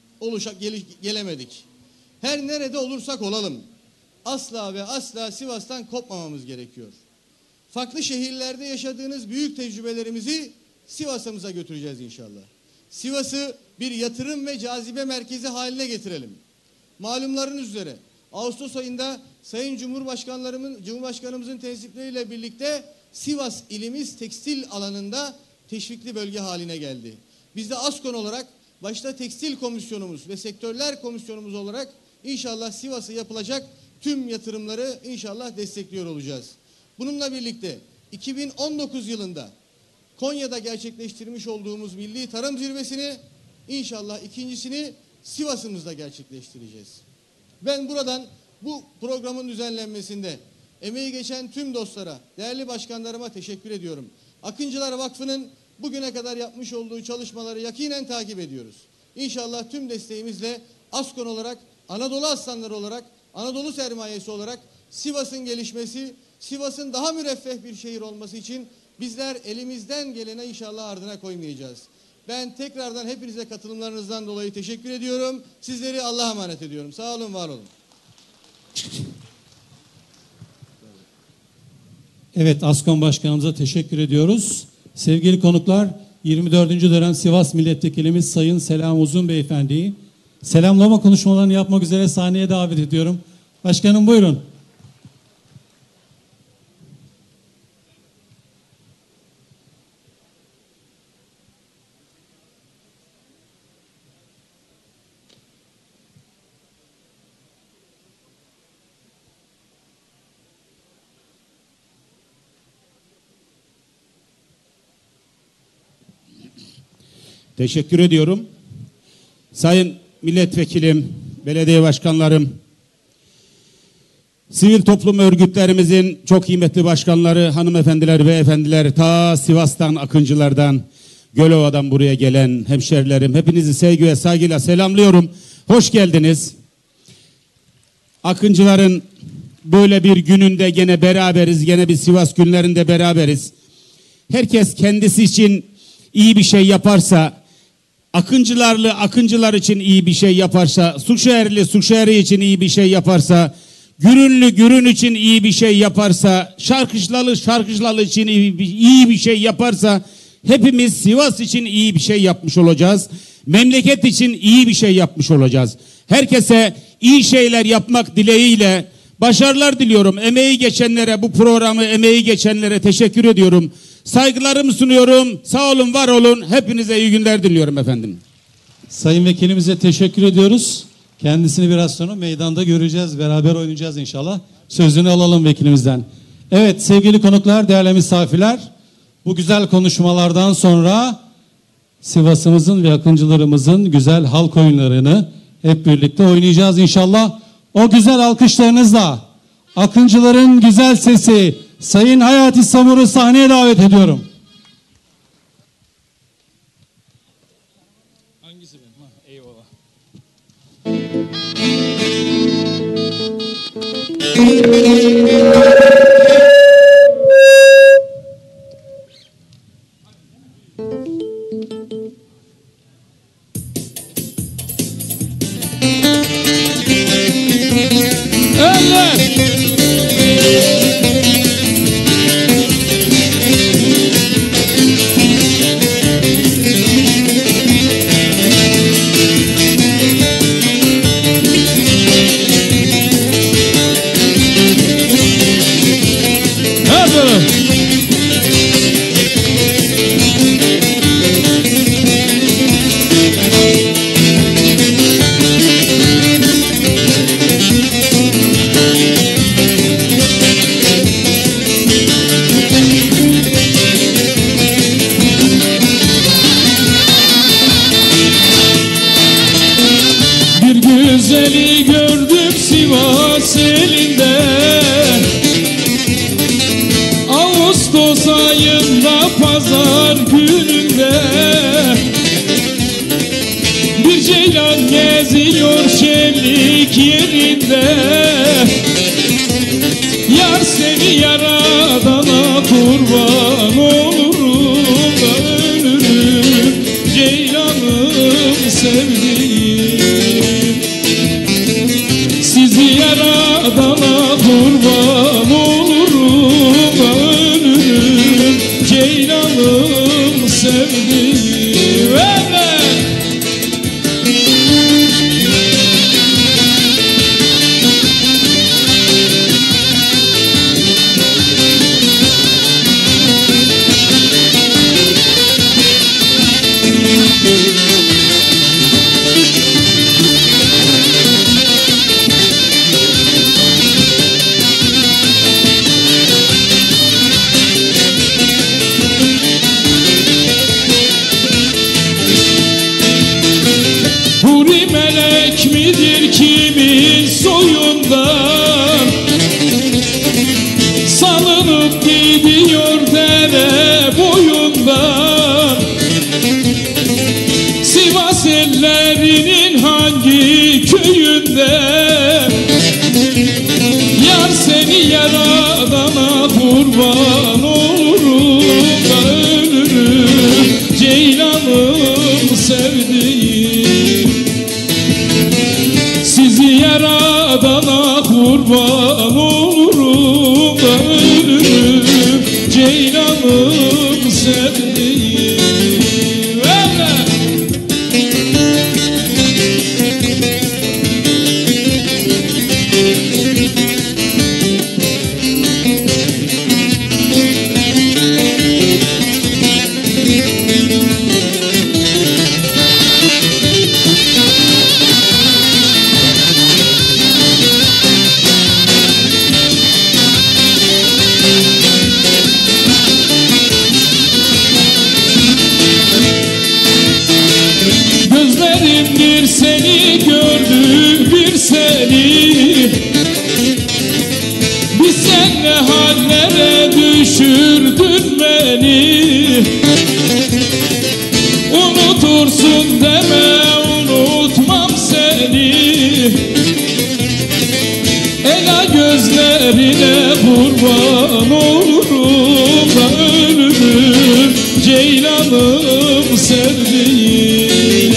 gelemedik. Her nerede olursak olalım asla ve asla Sivas'tan kopmamamız gerekiyor. Farklı şehirlerde yaşadığınız büyük tecrübelerimizi Sivas'ımıza götüreceğiz inşallah. Sivas'ı bir yatırım ve cazibe merkezi haline getirelim. Malumlarınız üzere Ağustos ayında Sayın Cumhurbaşkanımızın tensipleriyle birlikte Sivas ilimiz tekstil alanında teşvikli bölge haline geldi. Biz de ASKON olarak başta tekstil komisyonumuz ve sektörler komisyonumuz olarak inşallah Sivas'a yapılacak tüm yatırımları inşallah destekliyor olacağız. Bununla birlikte 2019 yılında Konya'da gerçekleştirmiş olduğumuz Milli Tarım Zirvesi'ni inşallah ikincisini Sivas'ımızda gerçekleştireceğiz. Ben buradan bu programın düzenlenmesinde emeği geçen tüm dostlara, değerli başkanlarıma teşekkür ediyorum. Akıncılar Vakfı'nın bugüne kadar yapmış olduğu çalışmaları yakinen takip ediyoruz. İnşallah tüm desteğimizle ASKON olarak, Anadolu Aslanları olarak, Anadolu sermayesi olarak Sivas'ın gelişmesi, Sivas'ın daha müreffeh bir şehir olması için bizler elimizden gelene inşallah ardına koymayacağız. Ben tekrardan hepinize katılımlarınızdan dolayı teşekkür ediyorum. Sizleri Allah'a emanet ediyorum. Sağ olun, var olun. Evet, ASKON Başkanımıza teşekkür ediyoruz. Sevgili konuklar, 24. dönem Sivas Milletvekilimiz Sayın Selam Uzun Beyefendi'yi selamlama konuşmalarını yapmak üzere sahneye davet ediyorum. Başkanım buyurun. Teşekkür ediyorum. Sayın milletvekilim, belediye başkanlarım, sivil toplum örgütlerimizin çok kıymetli başkanları, hanımefendiler, beyefendiler, ta Sivas'tan, Akıncılar'dan, Gölova'dan buraya gelen hemşerilerim, hepinizi sevgi ve saygıyla selamlıyorum. Hoş geldiniz. Akıncıların böyle bir gününde gene beraberiz, gene bir Sivas günlerinde beraberiz. Herkes kendisi için iyi bir şey yaparsa, Akıncılar için iyi bir şey yaparsa, Suşehirli için iyi bir şey yaparsa, Gürün için iyi bir şey yaparsa, Şarkışlalı için iyi bir şey yaparsa, hepimiz Sivas için iyi bir şey yapmış olacağız. Memleket için iyi bir şey yapmış olacağız. Herkese iyi şeyler yapmak dileğiyle başarılar diliyorum. Bu programı emeği geçenlere teşekkür ediyorum. Saygılarımı sunuyorum. Sağ olun, var olun. Hepinize iyi günler diliyorum efendim. Sayın vekilimize teşekkür ediyoruz. Kendisini biraz sonra meydanda göreceğiz. Beraber oynayacağız inşallah. Sözünü alalım vekilimizden. Evet sevgili konuklar, değerli misafirler. Bu güzel konuşmalardan sonra Sivas'ımızın ve Akıncılarımızın güzel halk oyunlarını hep birlikte oynayacağız inşallah. O güzel alkışlarınızla Akıncıların güzel sesi Sayın Hayati Samur'u sahneye davet ediyorum. Hangisi benim? Eyvallah. Güzeli gördüm Sivas elinde, Ağustos ayında pazar gününde, bir ceylan geziyor şenlik yerinde. Yar seni yaradana kurban olurum da ölürüm, ceylanım sevdiğim. Sizi yaradana kurban olurum da ölürüm, ceylanım sevdiğim. Huri melek midir kimin soyundan, salınıp gidiyor dere boyundan. Sivas ellerinin hangi köyünde, yar seni yaradana kurban olurum da ölürüm, ceylanım sevdiğim. Sizi yaradana kurban olurum da ölürüm, ceylanım sevdiğim. Bir seni gördüm, bir seni. Bir sen ne hallere düşürdün beni. Unutursun deme, unutmam seni. Ela gözlerine kurban olurum da ölürüm ceylanım sevdiğim.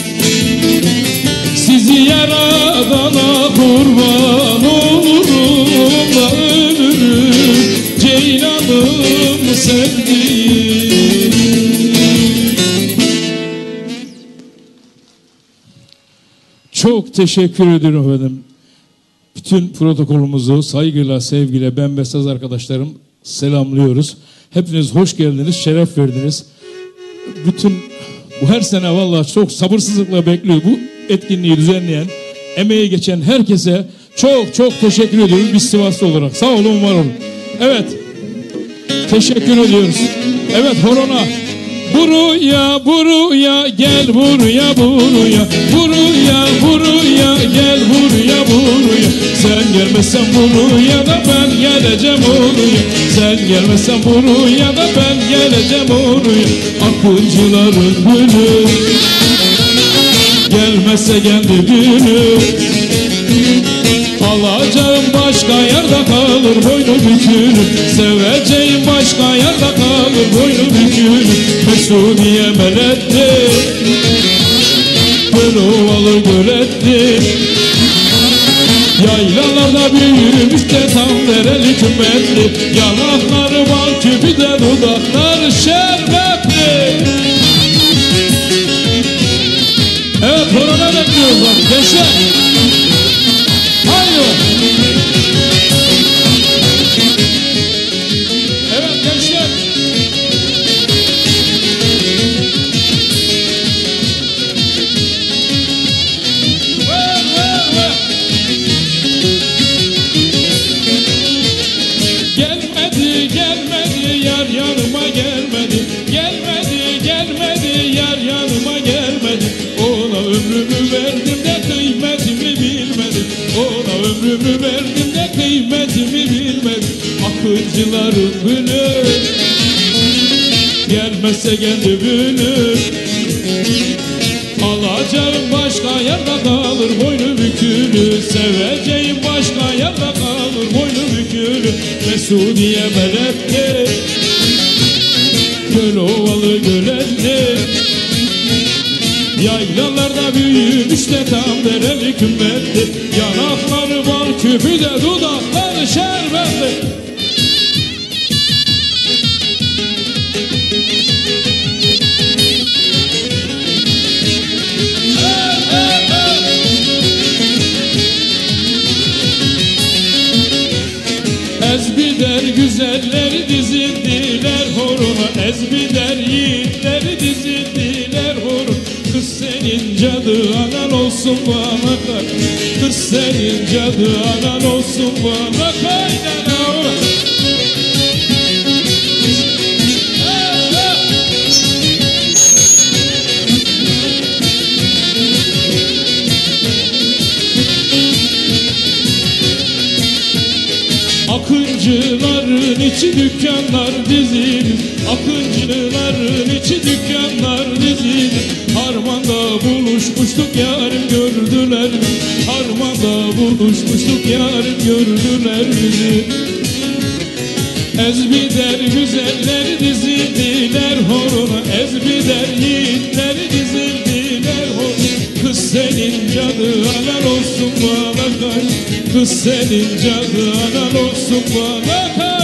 Sizi yaradana kurban olurum da ölürüm ceylanım sevdiğim. Çok teşekkür ederim efendim. Bütün protokolümüzü saygıyla, sevgiyle ben ve saz arkadaşlarım selamlıyoruz. Hepiniz hoş geldiniz, şeref verdiniz. Bütün bu her sene vallahi çok sabırsızlıkla bekliyor bu etkinliği düzenleyen, emeği geçen herkese çok teşekkür ediyoruz biz Sivaslı olarak. Sağ olun, var olun. Evet, teşekkür ediyoruz. Evet, horona. Buraya gel buraya gel buraya. Sen gelmezsen buraya da ben geleceğim oraya. Sen gelmezsen buraya da ben geleceğim oraya. Akıncıların günü gelmezse kendi günü. Alacağım başka yerde kalır boynu bükülür. Seveceğim başka yerde kalır boynu bükülür. Mesudiye meletti, Gölovalı göletti. Yaylalarda büyümüş de tam dereli kümetli. Yanakları bal küpü de dudakları şerbetli. Evet, korona bekliyoruz bak gençler. Haydi. Evet gençler. Gelmedi yar yanıma gelmedi. Gelmedi yar yanıma gelmedi. Ona ömrümü verdim de kıymetimi bilmedi. Ona ömrümü verdim de kıymetimi bilmedi. Akıncıların günü gelmezse kendi günü. Alacağım başka yerde kalır boynu bükülü. Seveceğim başka yerde kalır boynu bükülü. Mesudiye meletti, Gölovalı göletti. Yaylalarda büyümüş de tam dereli kümmetli. Yanakları bal küpü de dudakları şerbetli. Ezbider güzelleri dizildiler horona. Ezbider yiğitleri dizildiler horona. Kız senin cadı anan olsun bana kay. Kız senin cadı anan olsun bana kay. Akıncıların içi dükkanlar dizilir. Akıncıların içi dükkanlar dizilir. Harmanda buluşmuştuk yarım gördüler. Harmanda buluşmuştuk yarım gördüler bizi. Ezbider güzelleri dizildiler horona. Ezbider yiğitleri dizildiler horona. Kız senin cadı anan olsun bana kay. Kız senin cadı anan olsun bana kay.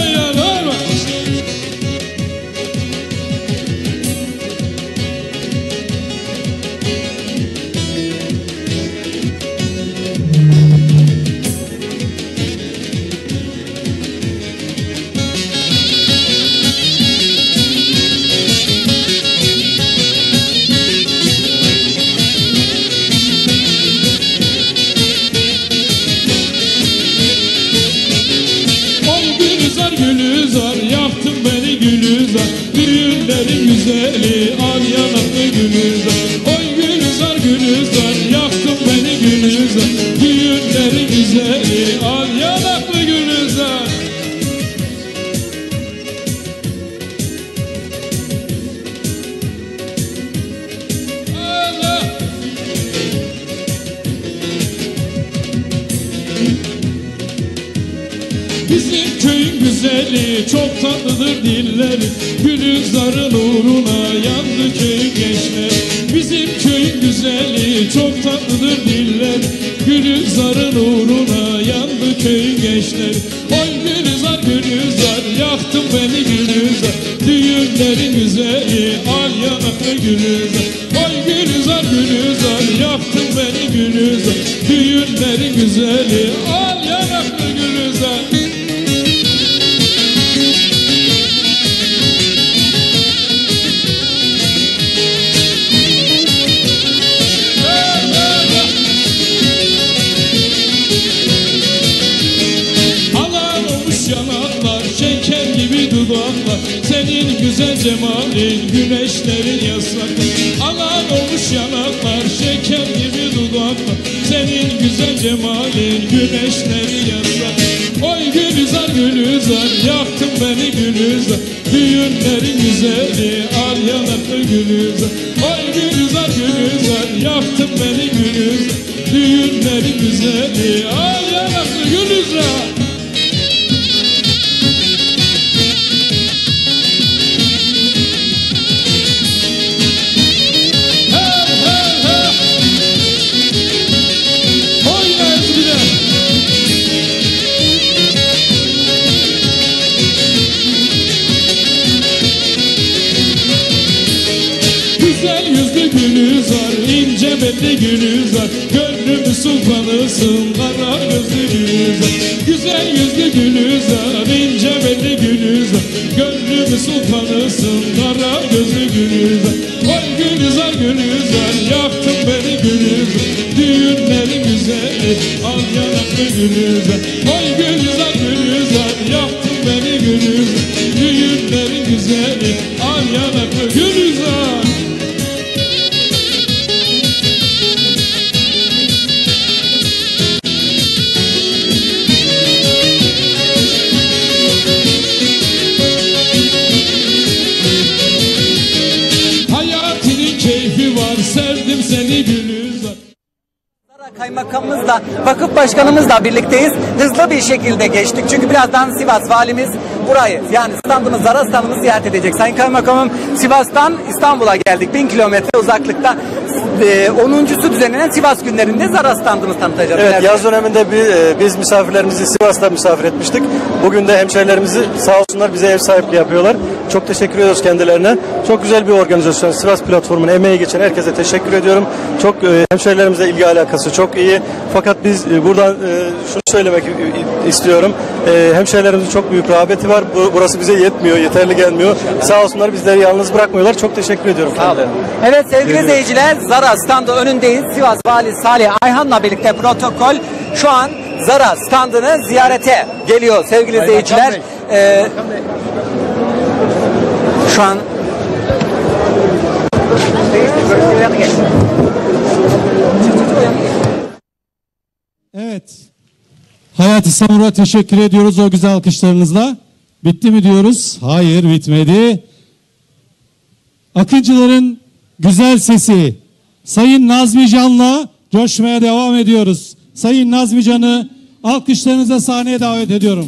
Güzeli al yanaklı Gülizar. Oy Gülizar Gülizar Bizim köyün güzeli çok tatlıdır dilleri, Gülizar'ın uğruna yandı köyün gençleri. Bizim köyün güzeli çok tatlıdır dilleri, Gülizar'ın uğruna yandı köyün gençleri. Oy Gülizar Gülizar yaktın beni Gülizar, düğünlerin güzeli al yanaklı Gülizar. Oy Gülizar Gülizar yaktın beni Gülizar, düğünlerin güzeli al yanaklı Gülizar. Yanaklar, şeker gibi dudaklar, senin güzel cemalin güneşlerin yasaklı. Alan olmuş yanaklar, şeker gibi dudaklar, senin güzel cemalin güneşlerin yasaklı. Oy Gülizar Gülizar yaktın beni Gülizar, düğünlerin güzeli al yanaklı Gülizar. Oy Gülizar Gülizar yaktın beni Gülizar, düğünlerin güzeli al yanaklı Gülizar. Gülizar, ince belli Gülizar, gönlümün sultanısın kara gözlü Gülizar. Güzel yüzlü Gülizar, ince belli Gülizar, gönlümün sultanısın kara gözlü Gülizar. Oy Gülizar Gülizar yaktın beni Gülizar, düğünlerin güzeli al yanaklı Gülizar. Oy Gülizar Gülizar yaktın beni Gülizar, düğünlerin güzeli al yanaklı Gülizar. Sevdim seni Gülizar. Kaymakamımızla, vakıf başkanımızla birlikteyiz. Hızlı bir şekilde geçtik. Çünkü birazdan Sivas valimiz burayı, yani standımız, Zara standımızı ziyaret edecek. Sayın Kaymakamım, Sivas'tan İstanbul'a geldik. 1000 kilometre uzaklıkta 10.sü düzenlenen Sivas günlerinde Zara standımızı tanıtacağız. Evet, yaz döneminde biz misafirlerimizi Sivas'ta misafir etmiştik. Bugün de hemşehrilerimizi sağ olsunlar bize ev sahipliği yapıyorlar. Çok teşekkür ediyoruz kendilerine. Çok güzel bir organizasyon. Sivas platformunun emeği geçen herkese teşekkür ediyorum. Çok hemşehrilerimizle ilgi alakası çok iyi. Fakat biz buradan şunu söylemek istiyorum. Hemşehrilerimizin çok büyük rağbeti var. Burası bize yetmiyor, yeterli gelmiyor. Sağ olsunlar bizleri yalnız bırakmıyorlar. Çok teşekkür ediyorum kendilerine. Evet sevgili izleyiciler, Zara standı önündeyiz. Sivas Vali Salih Ayhan'la birlikte protokol şu an Zara standını ziyarete geliyor sevgili izleyiciler. Şu an evet. Hayat İstanbul'a teşekkür ediyoruz o güzel alkışlarınızla. Bitti mi diyoruz? Hayır, bitmedi. Akıncıların güzel sesi Sayın Nazmi Can'la coşmaya devam ediyoruz. Sayın Nazmi Can'ı alkışlarınıza sahneye davet ediyorum.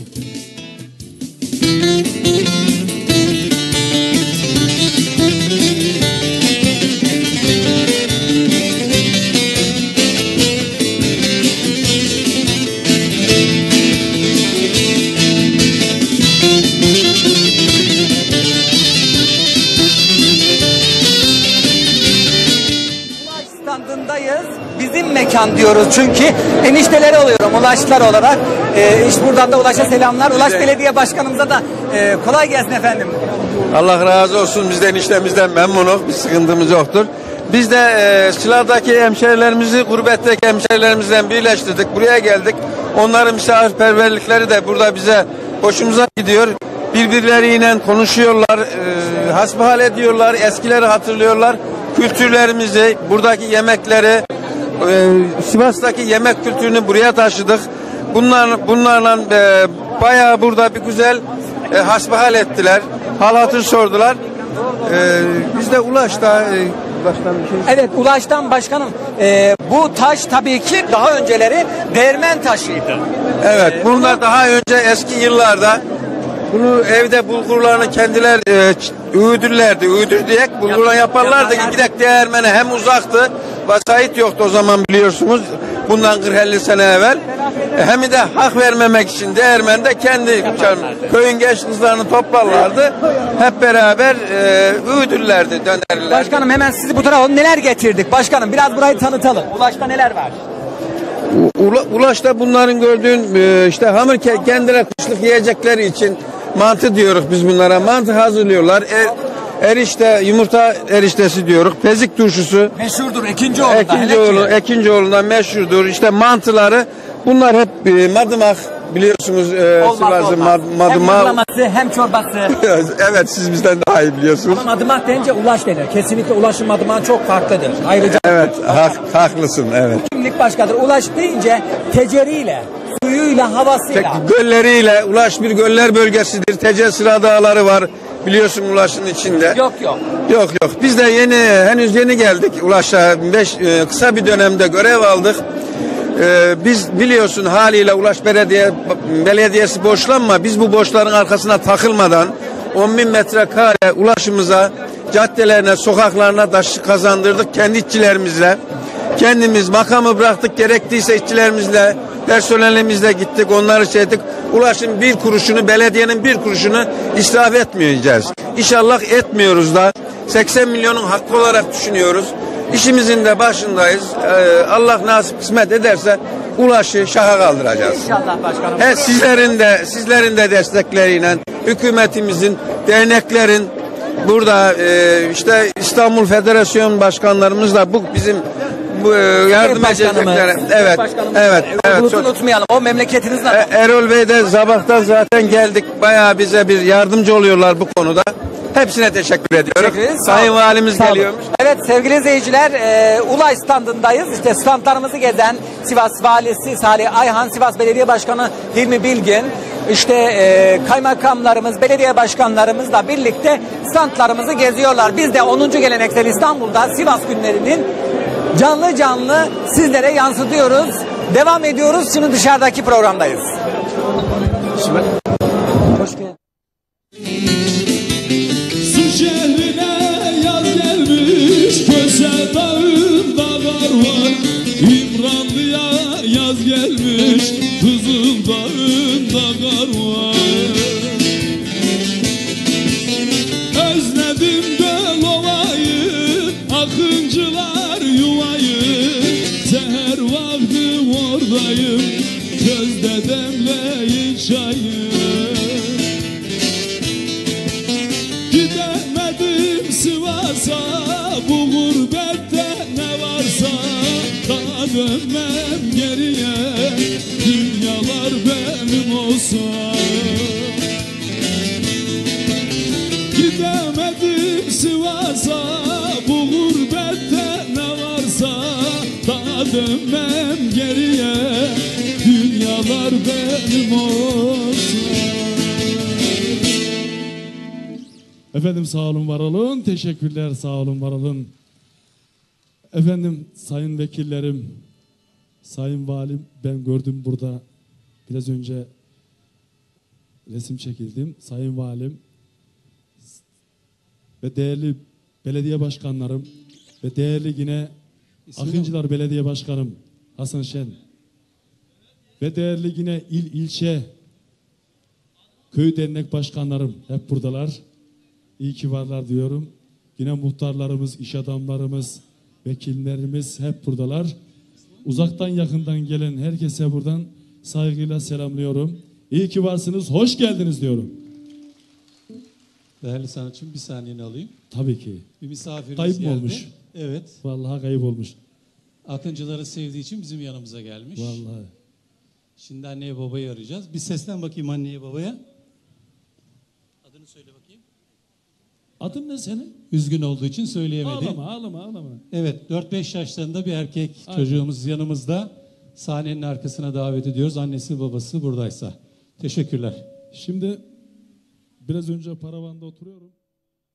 Bizim mekan diyoruz çünkü enişteleri oluyorum Ulaşlar olarak. İşte buradan da Ulaş'a selamlar. Ulaş Belediye Başkanımıza da kolay gelsin efendim. Allah razı olsun, biz de eniştemizden memnunuz. Bir sıkıntımız yoktur. Biz de Çıla'daki hemşehrilerimizi gurbetteki hemşehrilerimizden birleştirdik. Buraya geldik. Onların misafirperverlikleri de burada bize hoşumuza gidiyor. Birbirleriyle konuşuyorlar, hasbihal ediyorlar, eskileri hatırlıyorlar. Kültürlerimizi, buradaki yemekleri, Sivas'taki yemek kültürünü buraya taşıdık. Bunlarla bayağı burada bir güzel hasbihal ettiler. Hal hatır sordular. Biz de Ulaş'ta Ulaş'tan bir şey. Evet, Ulaş'tan başkanım. Bu taş tabii ki daha önceleri değirmen taşıydı. Evet, bunlar daha önce eski yıllarda bunu evde bulgurlarını kendiler öğüdürlerdi. Öğüdür diyek bulgurla yaparlardı ki gidek değirmene, hem uzaktı. Vasait yoktu o zaman biliyorsunuz. Bundan 40-50 sene evvel. Hem de hak vermemek için değirmende kendi köyün genç kızlarını toplarlardı. Hep beraber öğüdürlerdi, dönerlerdi. Başkanım hemen sizi bu tarafa neler getirdik? Başkanım biraz burayı tanıtalım. Ulaş'ta neler var? Ulaş'ta bunların gördüğün işte hamur kendileri kışlık yiyecekleri için mantı diyoruz biz bunlara. Mantı hazırlıyorlar. Erişte, yumurta eriştesi diyoruz. Pezik turşusu. Meşhurdur Ekincioğlu'nda. Ekincioğlu'ndan meşhurdur. İşte mantıları. Bunlar hep madımak biliyorsunuz. Olmaz. Madımak. Hem mıhlaması hem çorbası. Evet, siz bizden daha iyi biliyorsunuz. Ama madımak deyince Ulaş denir. Kesinlikle Ulaş'ın madımağı çok farklıdır. Ayrıca evet, haklısın. Evet. kimlik başkadır. Ulaş deyince teceriyle, suyuyla, havasıyla. Gölleriyle, Ulaş bir göller bölgesidir. Tece Sıra Dağları var. Biliyorsun Ulaş'ın içinde. Yok. Yok. Biz de henüz yeni geldik Ulaş'a. Kısa bir dönemde görev aldık. Biz biliyorsun haliyle Ulaş Belediyesi borçlanma. Biz bu borçların arkasına takılmadan 10.000 metrekare ulaşımıza, caddelerine, sokaklarına taş kazandırdık kendi işçilerimizle. Kendimiz makamı bıraktık, gerektiyse işçilerimizle, personelimizle gittik, onları ettik. Ulaşın bir kuruşunu, belediyenin bir kuruşunu israf etmeyeceğiz. İnşallah etmiyoruz da 80 milyonun hakkı olarak düşünüyoruz. İşimizin de başındayız. Allah nasip kısmet ederse Ulaş'ı şaha kaldıracağız. İnşallah başkanım. Sizlerin de destekleriyle, hükümetimizin, derneklerin, burada işte İstanbul Federasyon başkanlarımız da bu bizim yardım edecekler. Evet. Unutmayalım. O memleketinizden. Erol Bey de sabahtan zaten geldik. Bayağı bize bir yardımcı oluyorlar bu konuda. Hepsine teşekkür ediyorum. Sayın Valimiz geliyormuş. Evet sevgili izleyiciler, Ulaş standındayız. İşte standlarımızı gezen Sivas Valisi Salih Ayhan, Sivas Belediye Başkanı Hilmi Bilgin, işte kaymakamlarımız, belediye başkanlarımızla birlikte standlarımızı geziyorlar. Biz de 10. geleneksel İstanbul'da Sivas günlerinin canlı canlı sizlere yansıtıyoruz. Devam ediyoruz. Şimdi dışarıdaki programdayız. Hoş geldin. Su şehrine yaz gelmiş, Köse dağında kar var. İmranlı'ya yaz gelmiş, Kızıl dağında kar var. Özledim göl ovayı, akıncılar yuvayı. Seher vakti oradayım, közde demleyin çayı. Gidemedim Sivas'a, bu gurbette ne varsa. Daha dönmem geriye, dünyalar benim olsa. Gidemedim Sivas'a, bu gurbette ne varsa. Daha dönmem geriye, dünyalar benim olsa. Efendim sağ olun, var olun. Teşekkürler, sağ olun, var olun. Efendim sayın vekillerim, sayın valim, ben gördüm burada biraz önce resim çekildim. Sayın valim ve değerli belediye başkanlarım ve değerli yine Akıncılar Belediye Başkanım Hasan Şen ve değerli yine ilçe köy dernek başkanlarım hep buradalar. İyi ki varlar diyorum. Yine muhtarlarımız, iş adamlarımız, vekillerimiz hep buradalar. Uzaktan yakından gelen herkese buradan saygıyla selamlıyorum. İyi ki varsınız, hoş geldiniz diyorum. Değerli sanatçım bir saniyeni alayım. Tabii ki. Bir misafirimiz kayıp geldi. mı olmuş? Evet. Vallahi kayıp olmuş. Akıncıları sevdiği için bizim yanımıza gelmiş. Vallahi. Şimdi anneye babayı arayacağız. Bir seslen bakayım anneye babaya. Adını söyle bakayım. Adın ne senin? Üzgün olduğu için söyleyemedi. Ağlama. Evet, 4-5 yaşlarında bir erkek Aynen. çocuğumuz yanımızda. Sahnenin arkasına davet ediyoruz. Annesi babası buradaysa. Teşekkürler. Şimdi biraz önce paravanda oturuyorum.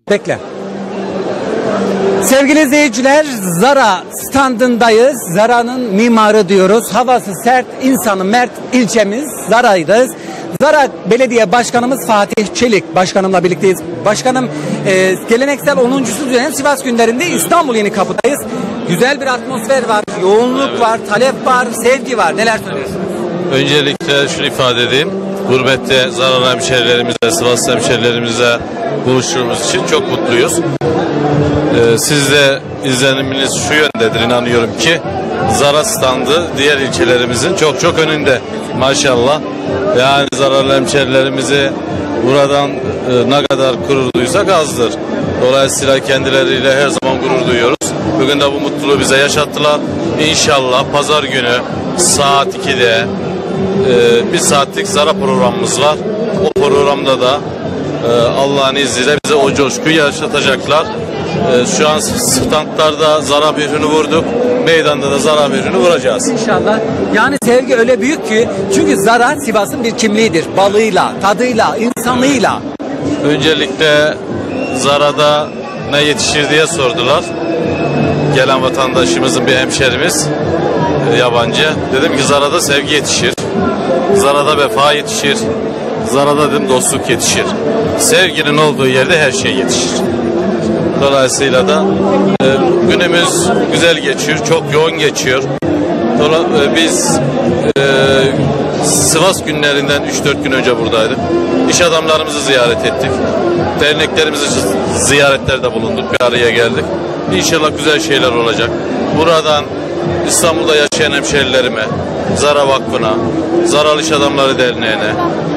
Bekle. Sevgili izleyiciler, Zara standındayız. Zara'nın mimarı diyoruz. Havası sert, insanı mert ilçemiz Zara'ydayız. Zara Belediye Başkanımız Fatih Çelik başkanımla birlikteyiz. Başkanım, geleneksel 10.sü düzenlenen Sivas günlerinde İstanbul Yenikapı'dayız. Güzel bir atmosfer var, yoğunluk var, talep var, sevgi var. Neler söylüyorsunuz? Öncelikle şunu ifade edeyim. Gurbette Zara hemşehrilerimizle, Sivas hemşehrilerimizle buluştuğumuz için çok mutluyuz. Siz de izleniminiz şu yöndedir, inanıyorum ki Zara standı diğer ilçelerimizin çok çok önünde maşallah. Yani Zaralı hemşehrilerimizi buradan ne kadar gurur duysak azdır. Dolayısıyla kendileriyle her zaman gurur duyuyoruz. Bugün de bu mutluluğu bize yaşattılar. İnşallah pazar günü saat 2'de bir saatlik Zara programımız var. O programda da Allah'ın izniyle bize o coşkuyu yaşatacaklar. Şu an standlarda Zara mührünü vurduk. Meydanda da Zara mührünü vuracağız. İnşallah. Yani sevgi öyle büyük ki, çünkü Zara Sivas'ın bir kimliğidir. Balıyla, tadıyla, insanıyla. Öncelikle Zara'da ne yetişir diye sordular. Gelen vatandaşımızın bir hemşerimiz yabancı. Dedim ki Zara'da sevgi yetişir. Zara'da vefa yetişir. Zara'da dedim dostluk yetişir. Sevginin olduğu yerde her şey yetişir. Dolayısıyla da günümüz güzel geçiyor, çok yoğun geçiyor. Biz Sivas günlerinden 3-4 gün önce buradaydık. İş adamlarımızı ziyaret ettik. Derneklerimizi ziyaretlerde bulunduk, bir araya geldik. İnşallah güzel şeyler olacak. Buradan İstanbul'da yaşayan hemşehrilerime, Zara Vakfı'na, Zaralı İş Adamları Derneği'ne,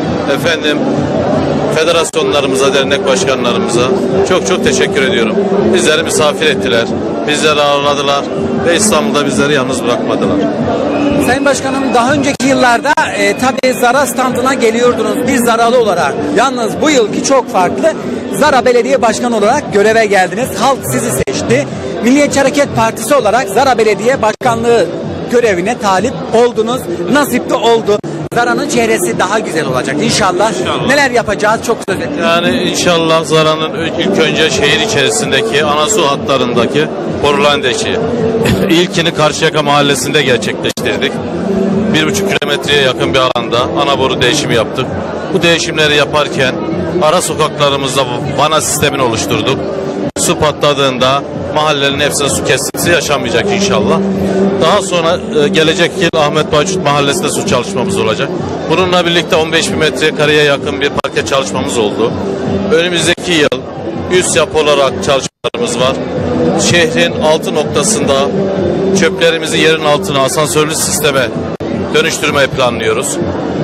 federasyonlarımıza, dernek başkanlarımıza çok çok teşekkür ediyorum. Bizleri misafir ettiler, bizleri ağırladılar ve İstanbul'da bizleri yalnız bırakmadılar. Sayın Başkanım, daha önceki yıllarda tabii Zara standına geliyordunuz bir Zaralı olarak. Yalnız bu yılki çok farklı. Zara Belediye Başkanı olarak göreve geldiniz. Halk sizi seçti. Milliyetçi Hareket Partisi olarak Zara Belediye Başkanlığı görevine talip oldunuz. Nasip de oldu. Zara'nın çehresi daha güzel olacak inşallah. Neler yapacağız çok söz ettim. Yani inşallah Zara'nın ilk önce şehir içerisindeki ana su hatlarındaki borulan deşi. İlkini Karşıyaka Mahallesi'nde gerçekleştirdik. 1,5 kilometreye yakın bir alanda ana boru değişimi yaptık. Bu değişimleri yaparken ara sokaklarımızda vana sistemini oluşturduk. Su patladığında mahallenin hepsine su kesintisi yaşanmayacak inşallah. Daha sonra gelecek yıl Ahmet Bayçut Mahallesi'nde su çalışmamız olacak. Bununla birlikte 15.000 metrekareye yakın bir parke çalışmamız oldu. Önümüzdeki yıl üst yapı olarak çalışmalarımız var. Şehrin altı noktasında çöplerimizi yerin altına asansörlü sisteme dönüştürmeyi planlıyoruz.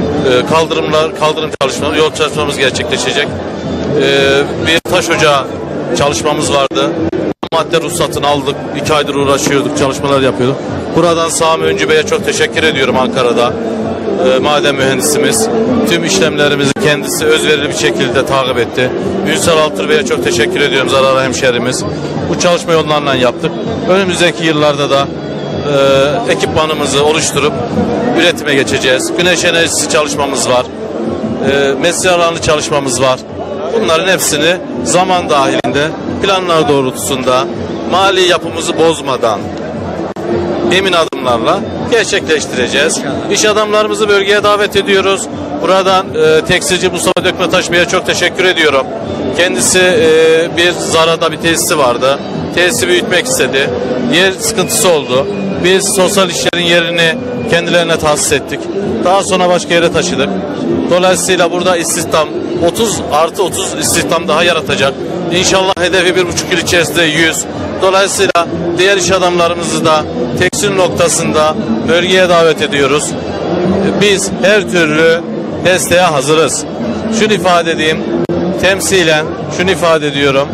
Kaldırım çalışmaları, yol çalışmamız gerçekleşecek. Bir taş ocağı çalışmamız vardı. Madde ruhsatını aldık. 2 aydır uğraşıyorduk, çalışmalar yapıyorduk. Buradan Sami Öncü Bey'e çok teşekkür ediyorum Ankara'da. Maden mühendisimiz. Tüm işlemlerimizi kendisi özverili bir şekilde takip etti. Ünsal Altır Bey'e çok teşekkür ediyorum, zararlı hemşerimiz. Bu çalışmayı onlarla yaptık. Önümüzdeki yıllarda da ekipmanımızı oluşturup üretime geçeceğiz. Güneş enerjisi çalışmamız var. Mesire alanı çalışmamız var. Bunların hepsini zaman dahilinde planlar doğrultusunda mali yapımızı bozmadan emin adımlarla gerçekleştireceğiz. İş adamlarımızı bölgeye davet ediyoruz. Buradan tekstilci Mustafa Dökmetaş Bey'e çok teşekkür ediyorum. Kendisi bir Zara'da bir tesisi vardı. Tesisi büyütmek istedi. Yer sıkıntısı oldu. Biz sosyal işlerin yerini kendilerine tahsis ettik. Daha sonra başka yere taşıdık. Dolayısıyla burada istihdam 30+30 istihdam daha yaratacak. İnşallah hedefi 1,5 yıl içerisinde 100. Dolayısıyla diğer iş adamlarımızı da tekstil noktasında bölgeye davet ediyoruz. Biz her türlü desteğe hazırız. Şunu ifade edeyim, temsilen şunu ifade ediyorum.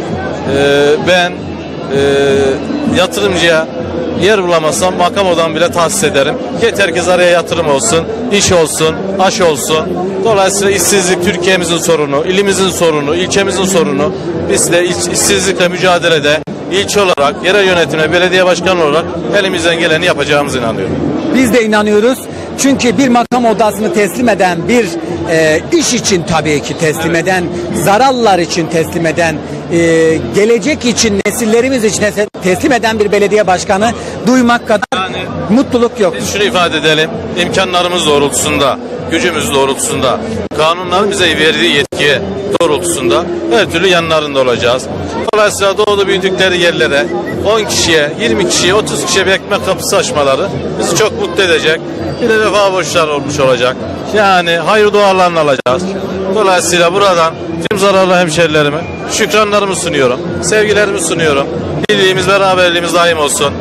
Ben yatırımcıya yer bulamazsam makam odam bile tahsis ederim. Yeter ki Zara'ya yatırım olsun, iş olsun, aş olsun. Dolayısıyla işsizlik Türkiye'mizin sorunu, ilimizin sorunu, ilçemizin sorunu. Biz de işsizlikle mücadelede ilçe olarak, yerel yönetimle, belediye başkanı olarak elimizden geleni yapacağımıza inanıyorum. Biz de inanıyoruz. Çünkü bir makam odasını teslim eden, bir iş için tabii ki teslim eden, Zaralılar için teslim eden gelecek için, nesillerimiz için teslim eden bir belediye başkanı duymak kadar mutluluk yok. Biz şunu ifade edelim, imkanlarımız doğrultusunda, gücümüz doğrultusunda, kanunların bize verdiği yetki doğrultusunda her türlü yanlarında olacağız. Dolayısıyla doğdu büyüdükleri yerlere 10 kişiye, 20 kişiye, 30 kişiye bir ekmek kapısı açmaları bizi çok mutlu edecek. Bir de vefa borçları olmuş olacak. Yani hayır dualarını alacağız. Dolayısıyla buradan tüm zararlı hemşerilerime şükranlarımı sunuyorum. Sevgilerimi sunuyorum. Birliğimiz, beraberliğimiz daim olsun.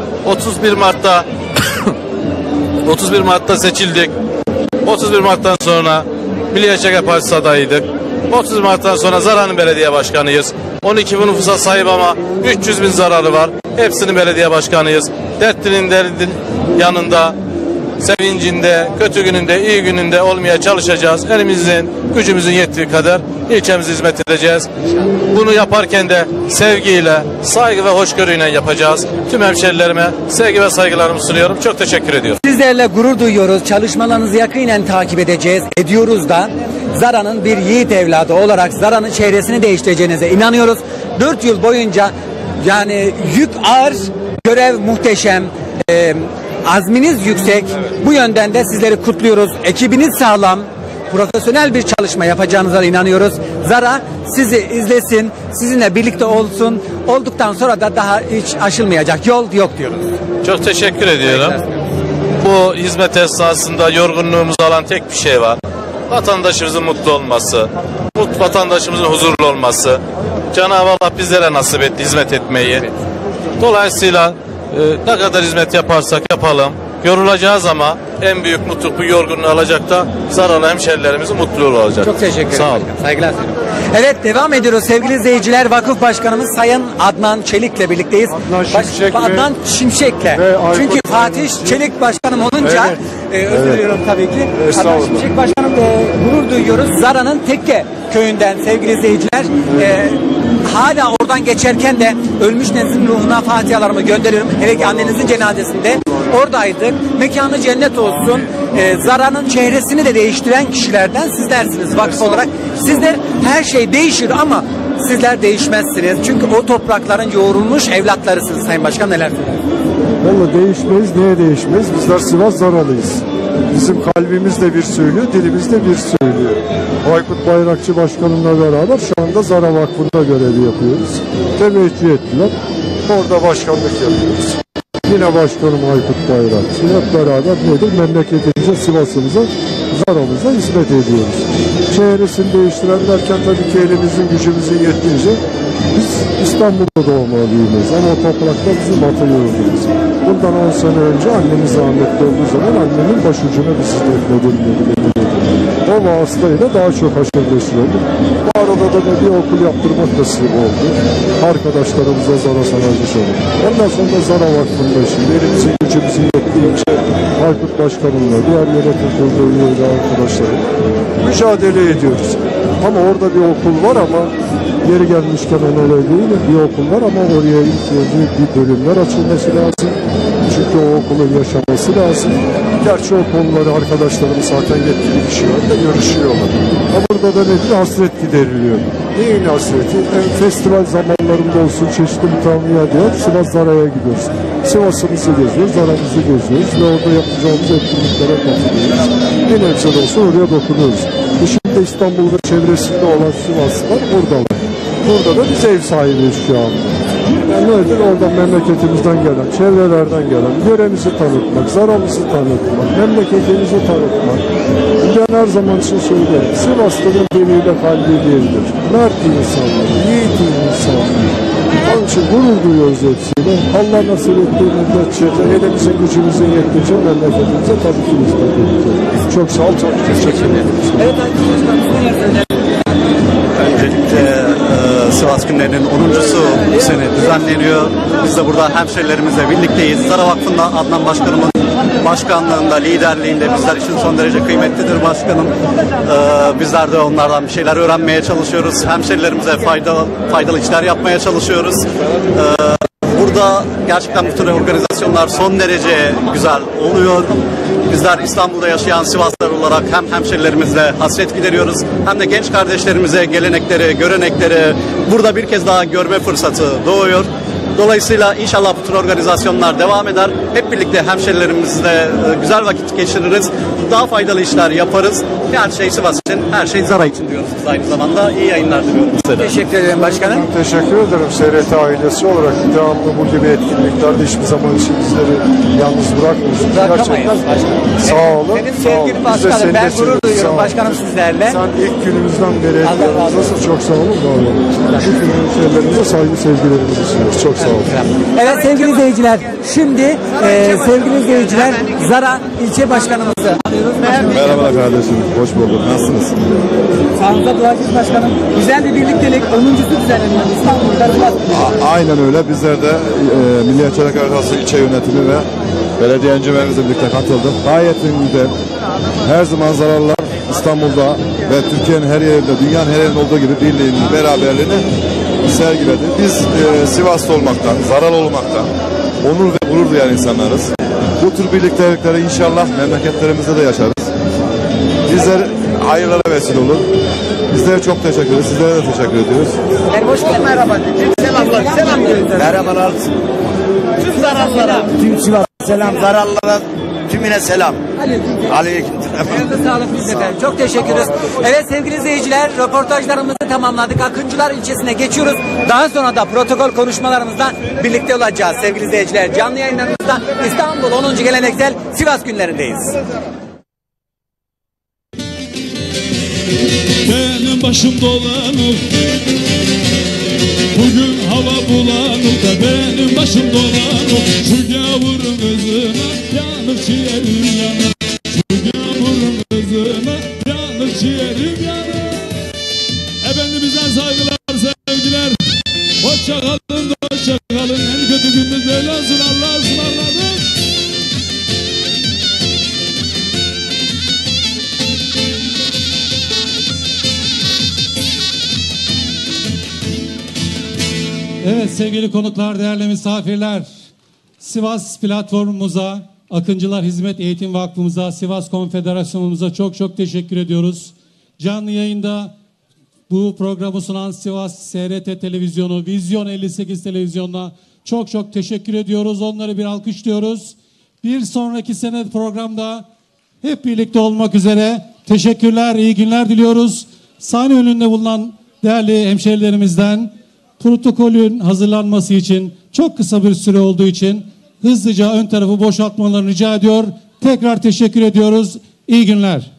31 Mart'ta seçildik. 31 Mart'tan sonra Milliyetçi Hareket Partisi adayıydık. 30 Mart'tan sonra Zara'nın belediye başkanıyız. 12 bin nüfusa sahip ama 300 bin zararı var. Hepsinin belediye başkanıyız. Dertlinin derdin yanında, sevincinde, kötü gününde, iyi gününde olmaya çalışacağız. Elimizin, gücümüzün yettiği kadar ilçemize hizmet edeceğiz. Bunu yaparken de sevgiyle, saygı ve hoşgörüyle yapacağız. Tüm hemşerilerime sevgi ve saygılarımı sunuyorum. Çok teşekkür ediyorum. Sizlerle gurur duyuyoruz. Çalışmalarınızı yakinen takip edeceğiz. Ediyoruz da. Zara'nın bir yiğit evladı olarak Zara'nın çehresini değiştireceğinize inanıyoruz. 4 yıl boyunca yani yük ağır, görev muhteşem, azminiz yüksek. Bu yönden de sizleri kutluyoruz. Ekibiniz sağlam, profesyonel bir çalışma yapacağınıza inanıyoruz. Zara sizi izlesin, sizinle birlikte olsun. Olduktan sonra da daha hiç aşılmayacak yol yok diyoruz. Çok teşekkür ediyorum. Bu hizmet esnasında yorgunluğumuzu alan tek bir şey var. Vatandaşımızın mutlu olması, vatandaşımızın huzurlu olması. Cenab-ı Allah bizlere nasip etti hizmet etmeyi. Dolayısıyla ne kadar hizmet yaparsak yapalım, yorulacağız ama en büyük mutluluk bu yorgunluğu alacak da zararlı hemşerilerimizin mutluluğu olacak. Çok teşekkür ederim. Sağ olun. Saygılar sunuyorum. Evet, devam ediyoruz sevgili izleyiciler. Vakıf Başkanımız Sayın Adnan Çelik'le birlikteyiz. Adnan Şimşek'le. Çünkü Fatih Çelik Başkanım olunca özür diliyorum tabii ki. Adnan Şimşek Başkanım gurur duyuyoruz. Zara'nın Tekke köyünden sevgili izleyiciler. Hala oradan geçerken de ölmüş neslin ruhuna fatihalarımı gönderiyorum. Hele ki annenizin cenazesinde oradaydık. Mekanı cennet olsun. Zara'nın çehresini de değiştiren kişilerden sizlersiniz vakıf olarak. Sizler her şey değişir ama sizler değişmezsiniz. Çünkü o toprakların yoğrulmuş evlatlarısınız Sayın Başkan, neler söylersiniz? Vallahi değişmeyiz. Niye değişmeyiz? Bizler Sivas Zaralıyız. Bizim kalbimiz de bir söylüyor, dilimiz de bir söylüyor. Aykut Bayrakçı Başkanımla beraber şu anda Zara Vakfı'nda görevi yapıyoruz. Teveccüh ettiler. Orada başkanlık yapıyoruz. Yine başkanım Aykut Bayrakçı. Hep beraber nedir? Memleketimize, Sivas'ımıza, Zara'mıza hizmet ediyoruz. Çehresini değiştiren derken tabii ki elimizin, gücümüzün yettiğince biz İstanbul'da doğmalıyız. Ama o toprakta bizim atıyoruz. Bundan 10 sene önce annemiz rahmetli olduğu zaman annemin başucuna bizi defnedilmedi. O vasıtayla daha çok haşır neşir olduk. Bu arada da bir okul yaptırmak nasip oldu. Arkadaşlarımıza Zara Sanatçı olduk. Ondan sonra Zara Vakfı'nda şimdi elimizin gücümüzün yettiğince Aykut Başkanımla, diğer yönetim kurulu üyeleri arkadaşlarım mücadele ediyoruz. Ama orada bir okul var ama yeri gelmişken ona öyle değil, bir okul var ama oraya ilk önce bir bölümler açılması lazım. Çünkü o okulun yaşaması lazım. Gerçi o konuları arkadaşlarımız zaten yetkili kişilerle görüşüyorlar. Ama burada da nedir? Hasret gideriliyor. Neyin hasreti? Festival zamanlarında olsun çeşitli mütemadiyeler Sivas Zara'ya gidiyoruz. Sivas'ımızı geziyoruz, Zara'mızı geziyoruz ve orada yapacağımız etkinliklere katılıyoruz. En önemli olsa oraya dokunuyoruz. Şimdi İstanbul ve çevresinde olan Sivaslılar buradalar. Burada da biz ev sahibiyiz şu anda. Yani nedir? Oradan memleketimizden gelen, çevrelerden gelen, yöremizi tanıtmak, Zara'mızı tanıtmak, memleketimizi tanıtmak. Ben her zaman için söylerim. Sivaslı'nın diliyle kalbi değildir. Mert insanlar, yiğit insanlar. Onun için gurur duyuyoruz hepsiyle. Allah nasip ettiği müddetçe, elimizin gücümüzün yettiğince memleketimize tabii ki hizmet edeceğiz. Çok sağ ol, çok teşekkür ederim. Evet, öncelikle Sivas Günleri'nin 10.sü bu sene düzenleniyor. Biz de burada hemşerilerimizle birlikteyiz. Zara Vakfı'nda Adnan Başkanımın başkanlığında, liderliğinde bizler için son derece kıymetlidir başkanım. Bizler de onlardan bir şeyler öğrenmeye çalışıyoruz. Hemşerilerimize faydalı işler yapmaya çalışıyoruz. Burada İstanbul'da gerçekten bu tür organizasyonlar son derece güzel oluyor. Bizler İstanbul'da yaşayan Sivaslılar olarak hem hemşerilerimizle hasret gideriyoruz hem de genç kardeşlerimize gelenekleri, görenekleri burada bir kez daha görme fırsatı doğuyor. Dolayısıyla inşallah bu tür organizasyonlar devam eder. Hep birlikte hemşerilerimizle güzel vakit geçiririz. Daha faydalı işler yaparız. Her şey Sivas için, her şey Zara için diyoruz biz aynı zamanda. İyi yayınlar diliyorum size de. Teşekkür ederim başkanım. Teşekkür ederim. SRT ailesi olarak devamlı bu gibi etkinliklerde hiçbir zaman bizleri yalnız bırakmıyorsunuz. Bırakamayız başkanım. Sağ olun. Benim sağ olun. sevgili Biz de başkanım, seninle ben gurur seviyoruz. duyuyorum Sağ olun. başkanım sizlerle. Sen ilk günümüzden beri yanımızdasın. Çok sağ olun. Var olun. Bütün hemşehrilerimize saygı sevgilerimizi sunuyoruz. Çok sağ olun. Evet sevgili izleyiciler, şimdi sevgili izleyiciler Zara ilçe başkanımızı alıyoruz. Merhabalar kardeşim. Hoş bulduk. Nasılsınız? Sağınıza duacıyız başkanım. Güzel bir birliktelik 10.sü düzenleniyor İstanbul'da. Aynen öyle. Bizler de Milliyetçi Hareket Partisi ilçe yönetimi ve belediye öncülerimizle birlikte katıldık. Gayet güzel. Her zaman zararlar İstanbul'da ve Türkiye'nin her yerinde, dünyanın her yerinde olduğu gibi birliğini, beraberliğini sergiledi. Biz Sivaslı olmaktan, zarar olmaktan onur ve gurur duyan insanlarız. Bu tür birliktelikleri inşallah memleketlerimizde de yaşarız. Bizler hayırlara vesile olur. Bizlere çok teşekkür ederiz. Sizlere de teşekkür ediyoruz. Hoş geldin. Merhaba. Selamlar. Selam diyoruz. Merhabalar. Tüm zararlara. Tüm Sivas selam. Zararlara tümüne selam. Aleyküm. Ayağınıza sağlık biz efendim. Çok teşekkür ederiz. Evet sevgili izleyiciler, röportajlarımızı tamamladık. Akıncılar ilçesine geçiyoruz. Daha sonra da protokol konuşmalarımızda birlikte olacağız sevgili izleyiciler. Canlı yayınlarımızda İstanbul 10. Geleneksel Sivas günlerindeyiz. Benim başım dolanık, bugün hava bulanık da benim başım dolanık. Şu gavurun kızına yanık ciğerim yanır. Şu gavurun kızına yanık ciğerim yanır. Efendimizden saygılar, sevgiler. Hoşça kalın, hoşça kalın. En kötü gününüz böyle olsun. Allah'a ısmarladık. Evet sevgili konuklar, değerli misafirler, Sivas platformumuza, Akıncılar Hizmet Eğitim Vakfımıza, Sivas Konfederasyonumuza çok çok teşekkür ediyoruz. Canlı yayında bu programı sunan Sivas SRT Televizyonu, Vizyon 58 Televizyonu'na çok çok teşekkür ediyoruz. Onları bir alkışlıyoruz. Bir sonraki sene programda hep birlikte olmak üzere teşekkürler, iyi günler diliyoruz. Sahne önünde bulunan değerli hemşehrilerimizden protokolün hazırlanması için çok kısa bir süre olduğu için hızlıca ön tarafı boşaltmalarını rica ediyor. Tekrar teşekkür ediyoruz. İyi günler.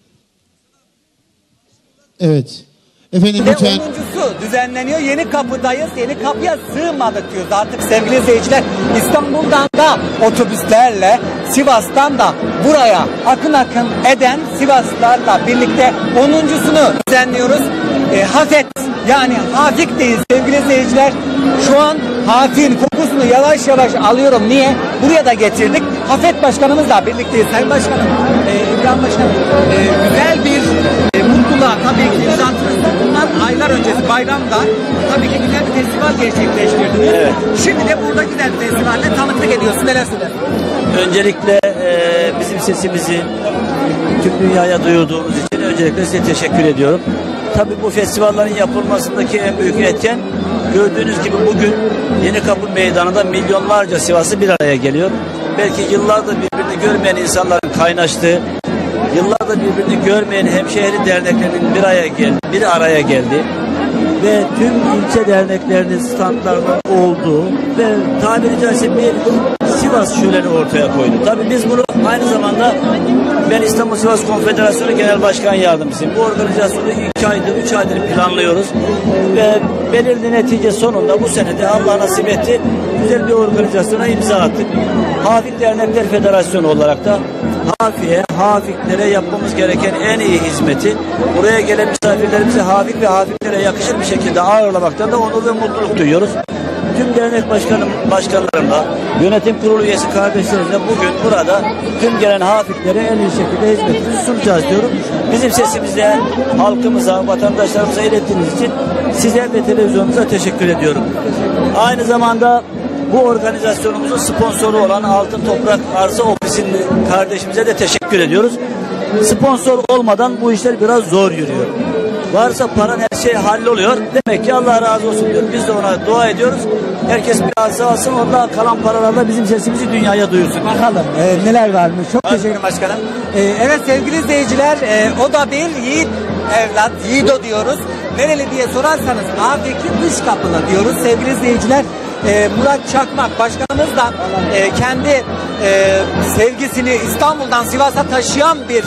Evet. Efendim lütfen. 10.sü düzenleniyor. Yeni kapıdayız. Yeni kapıya sığmadık diyoruz artık sevgili izleyiciler. İstanbul'dan da otobüslerle, Sivas'tan da buraya akın akın eden Sivaslılarla birlikte 10.sunu düzenliyoruz. Hafet yani Hafik'teyiz sevgili izleyiciler. Şu an Hafik'in kokusunu yavaş yavaş alıyorum. Niye? Buraya da getirdik. Hafet Başkanımızla birlikteyiz. Sayın Başkanım, İbrahim Başkanım, güzel bir mutluluğa tabii ki imzantınız. Bunlar aylar öncesi bayramda tabii ki güzel bir festival gerçekleştirdiniz. Evet. Şimdi de burada güzel bir festivalle tanıklık ediyorsun. Neler söylersin? Öncelikle bizim sesimizi tüm dünyaya duyurduğunuz için öncelikle size teşekkür ediyorum. Tabii bu festivallerin yapılmasındaki en büyük etken gördüğünüz gibi bugün Yenikapı Meydanı'nda milyonlarca Sivaslı bir araya geliyor. Belki yıllardır birbirini görmeyen insanların kaynaştığı, yıllardır birbirini görmeyen hemşehri derneklerinin bir araya geldi ve tüm ilçe derneklerinin standlarının olduğu ve tabiri caizse bir Sivas şöleni ortaya koydu. Tabii biz bunu aynı zamanda ben İstanbul Sivas Konfederasyonu Genel Başkan Yardımcısıyım. Bu organizasyonu 2 aydır, 3 aydır planlıyoruz ve belirli netice sonunda bu sene de Allah nasip etti güzel bir organizasyona imza attık. Hafik Dernekler Federasyonu olarak da Hafiklere yapmamız gereken en iyi hizmeti buraya gelen misafirlerimizi Hafik ve Hafiklere yakışır bir şekilde ağırlamaktan da onur ve mutluluk duyuyoruz. Tüm dernek başkanlarımla, yönetim kurulu üyesi kardeşlerimle bugün burada tüm gelen Hafiklere en iyi şekilde hizmetimizi sunacağız diyorum. Bizim sesimizle halkımıza, vatandaşlarımıza ilettiğiniz için size ve televizyonunuza teşekkür ediyorum. Aynı zamanda Bu organizasyonumuzun sponsoru olan Altın Toprak Arsa Ofisi'nin kardeşimize de teşekkür ediyoruz. Sponsor olmadan bu işler biraz zor yürüyor. Varsa paran her şey halloluyor. Demek ki Allah razı olsun diyor. Biz de ona dua ediyoruz. Herkes biraz alsın, ondan kalan paralarla bizim sesimizi dünyaya duyursun. Bakalım neler varmış. Çok teşekkür ederim başkanım. Evet sevgili izleyiciler, o da bir yiğit evlat, yiğido diyoruz. Nereli diye sorarsanız Afetli Dış Kapılı diyoruz sevgili izleyiciler. Murat Çakmak başkanımız da kendi sevgisini İstanbul'dan Sivas'a taşıyan bir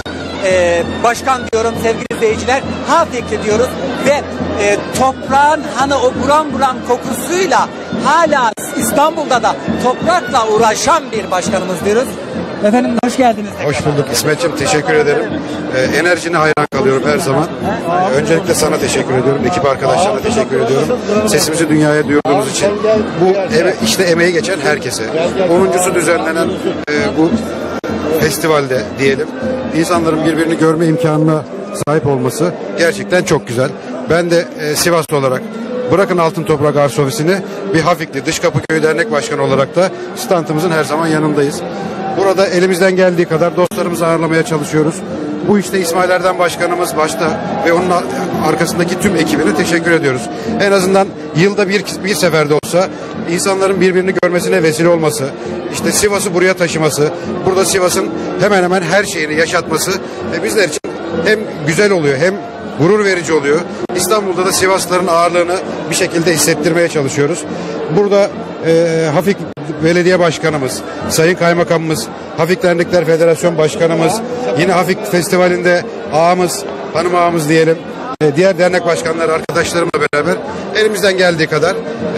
başkan diyorum sevgili izleyiciler. Hafekli diyoruz ve toprağın hani o buram buram kokusuyla hala İstanbul'da da toprakla uğraşan bir başkanımız diyoruz. Efendim hoş geldiniz. Hoş bulduk İsmetciğim, teşekkür ederim. Enerjine hayran kalıyorum her zaman. Öncelikle sana teşekkür ediyorum, ekip arkadaşlarına teşekkür ediyorum. Sesimizi dünyaya duyurduğunuz için. Bu işte emeği geçen herkese. 10.sü düzenlenen bu festivalde diyelim, insanların birbirini görme imkanına sahip olması gerçekten çok güzel. Ben de Sivaslı olarak, bırakın Altın Toprak Arsa Ofisi'ni, bir Hafikli Dışkapı Köyü Dernek Başkanı olarak da standımızın her zaman yanındayız. Burada elimizden geldiği kadar dostlarımızı ağırlamaya çalışıyoruz. Bu işte İsmail Erdem Başkanımız başta ve onun arkasındaki tüm ekibine teşekkür ediyoruz. En azından yılda bir seferde olsa insanların birbirini görmesine vesile olması, işte Sivas'ı buraya taşıması, burada Sivas'ın hemen hemen her şeyini yaşatması bizler için hem güzel oluyor hem gurur verici oluyor. İstanbul'da da Sivaslıların ağırlığını bir şekilde hissettirmeye çalışıyoruz. Burada Hafik Belediye Başkanımız, Sayın Kaymakamımız, Hafik Dernekler Federasyon Başkanımız, yine Hafik Festivali'nde ağamız, hanım ağamız diyelim, diğer dernek başkanları arkadaşlarımla beraber elimizden geldiği kadar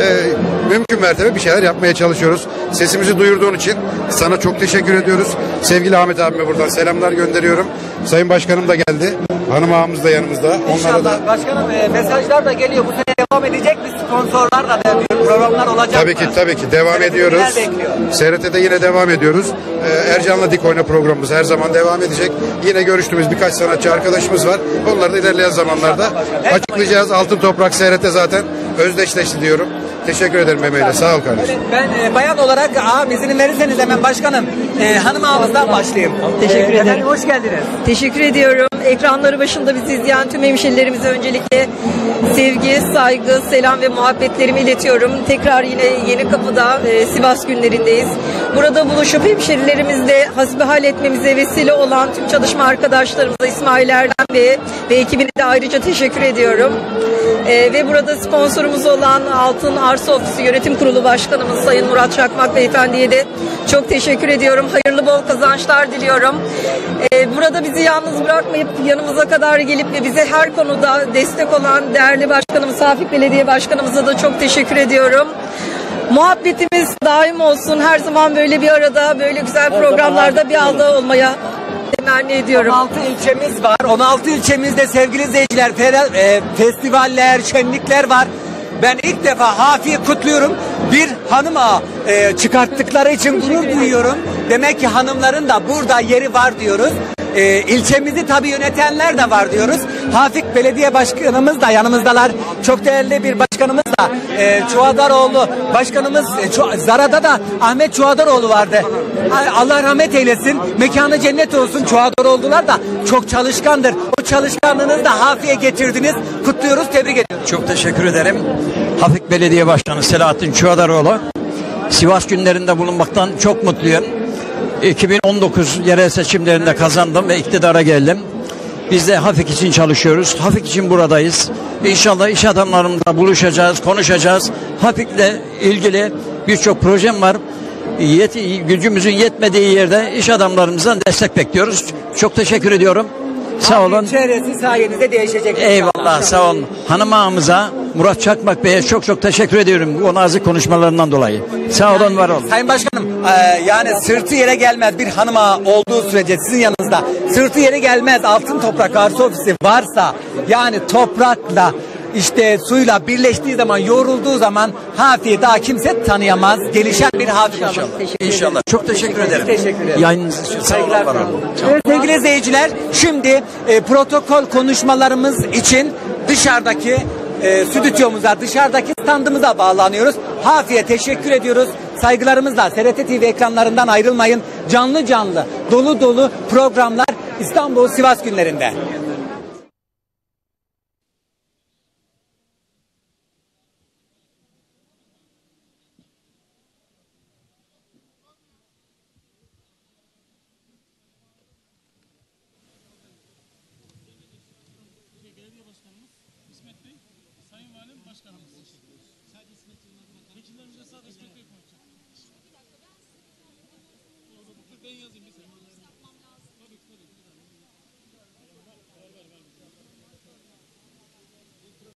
mümkün mertebe bir şeyler yapmaya çalışıyoruz. Sesimizi duyurduğun için sana çok teşekkür ediyoruz. Sevgili Ahmet abime buradan selamlar gönderiyorum. Sayın Başkanım da geldi. Hanım ağamız da yanımızda. İnşallah da... Başkanım mesajlar da geliyor. Bu sene devam edecek mi? Sponsorlarla da büyük programlar olacak Tabii ki devam ediyoruz. SRT'de yine devam ediyoruz. Ercan'la Dik Oyna programımız her zaman devam edecek. Yine görüştüğümüz birkaç sanatçı arkadaşımız var. Onları da ilerleyen zamanlarda açıklayacağız. Altın Toprak SRT zaten özdeşleşti diyorum. Teşekkür ederim Emeği'yle. Sağ ol kardeşim. Ben bayan olarak izin verirseniz hemen başkanım hanım ağamızdan başlayayım. Teşekkür ederim. Efendim hoş geldiniz. Teşekkür ediyorum. Ekranları başında bizi izleyen tüm hemşerilerimize öncelikle sevgi, saygı, selam ve muhabbetlerimi iletiyorum. Tekrar yine Yenikapı'da Sivas günlerindeyiz. Burada buluşup hemşerilerimizle hasbihal etmemize vesile olan tüm çalışma arkadaşlarımıza İsmail Erdem ve ekibine de ayrıca teşekkür ediyorum. Ve burada sponsorumuz olan Altın Arsa Ofisi Yönetim Kurulu Başkanımız Sayın Murat Çakmak Beyefendi'ye de çok teşekkür ediyorum. Hayırlı bol kazançlar diliyorum. Burada bizi yalnız bırakmayıp yanımıza kadar gelip ve bize her konuda destek olan değerli başkanımız Hafik Belediye Başkanımıza da çok teşekkür ediyorum. Muhabbetimiz daim olsun. Her zaman böyle bir arada, böyle güzel programlarda bir alda olmaya temenni ediyorum. 16 ilçemiz var. 16 ilçemizde sevgili izleyiciler festivaller, şenlikler var. Ben ilk defa Hafi'yi kutluyorum. Bir hanım ağa çıkarttıkları için gurur duyuyorum. Demek ki hanımların da burada yeri var diyoruz. İlçemizi tabii yönetenler de var diyoruz. Hafik Belediye Başkanımız da yanımızdalar. Çok değerli bir başkanımız da Çuadaroğlu başkanımız Zara'da da Ahmet Çuadaroğlu vardı. Allah rahmet eylesin. Mekanı cennet olsun. Çuadaroğlular da çok çalışkandır. O çalışkanlığınızı da Hafik'e getirdiniz. Kutluyoruz, tebrik ediyoruz. Çok teşekkür ederim. Hafik Belediye Başkanı Selahattin Çuadaroğlu. Sivas günlerinde bulunmaktan çok mutluyum. 2019 yerel seçimlerinde kazandım ve iktidara geldim. Biz de Hafik için çalışıyoruz. Hafik için buradayız. İnşallah iş adamlarımızla buluşacağız, konuşacağız. Hafik'le ilgili birçok projem var. Gücümüzün yetmediği yerde iş adamlarımızdan destek bekliyoruz. Çok teşekkür ediyorum. Sağ olun. Çevresi sayenizde değişecek. Eyvallah, sağ olun. Hanım ağamıza, Murat Çakmak Bey'e çok teşekkür ediyorum bu nazik konuşmalarından dolayı. Sağ olun, var olun. Sayın Başkanım, yani sırtı yere gelmez bir hanım ağa olduğu sürece sizin yanınızda sırtı yere gelmez Altın Toprak Arsa Ofisi varsa, yani toprakla işte suyla birleştiği zaman, yoğrulduğu zaman Hafi'yi daha kimse tanıyamaz. Gelişen bir Hafi. İnşallah. Çok teşekkür ederim. Teşekkür ederim. Yayınınız için saygılar var. Evet sevgili izleyiciler, şimdi protokol konuşmalarımız için dışarıdaki stüdyomuza, dışarıdaki standımıza bağlanıyoruz. Hafi'ye teşekkür ediyoruz. saygılarımızla TRT TV ekranlarından ayrılmayın. Canlı canlı, dolu dolu programlar İstanbul Sivas günlerinde. Ben yazayım bir sene.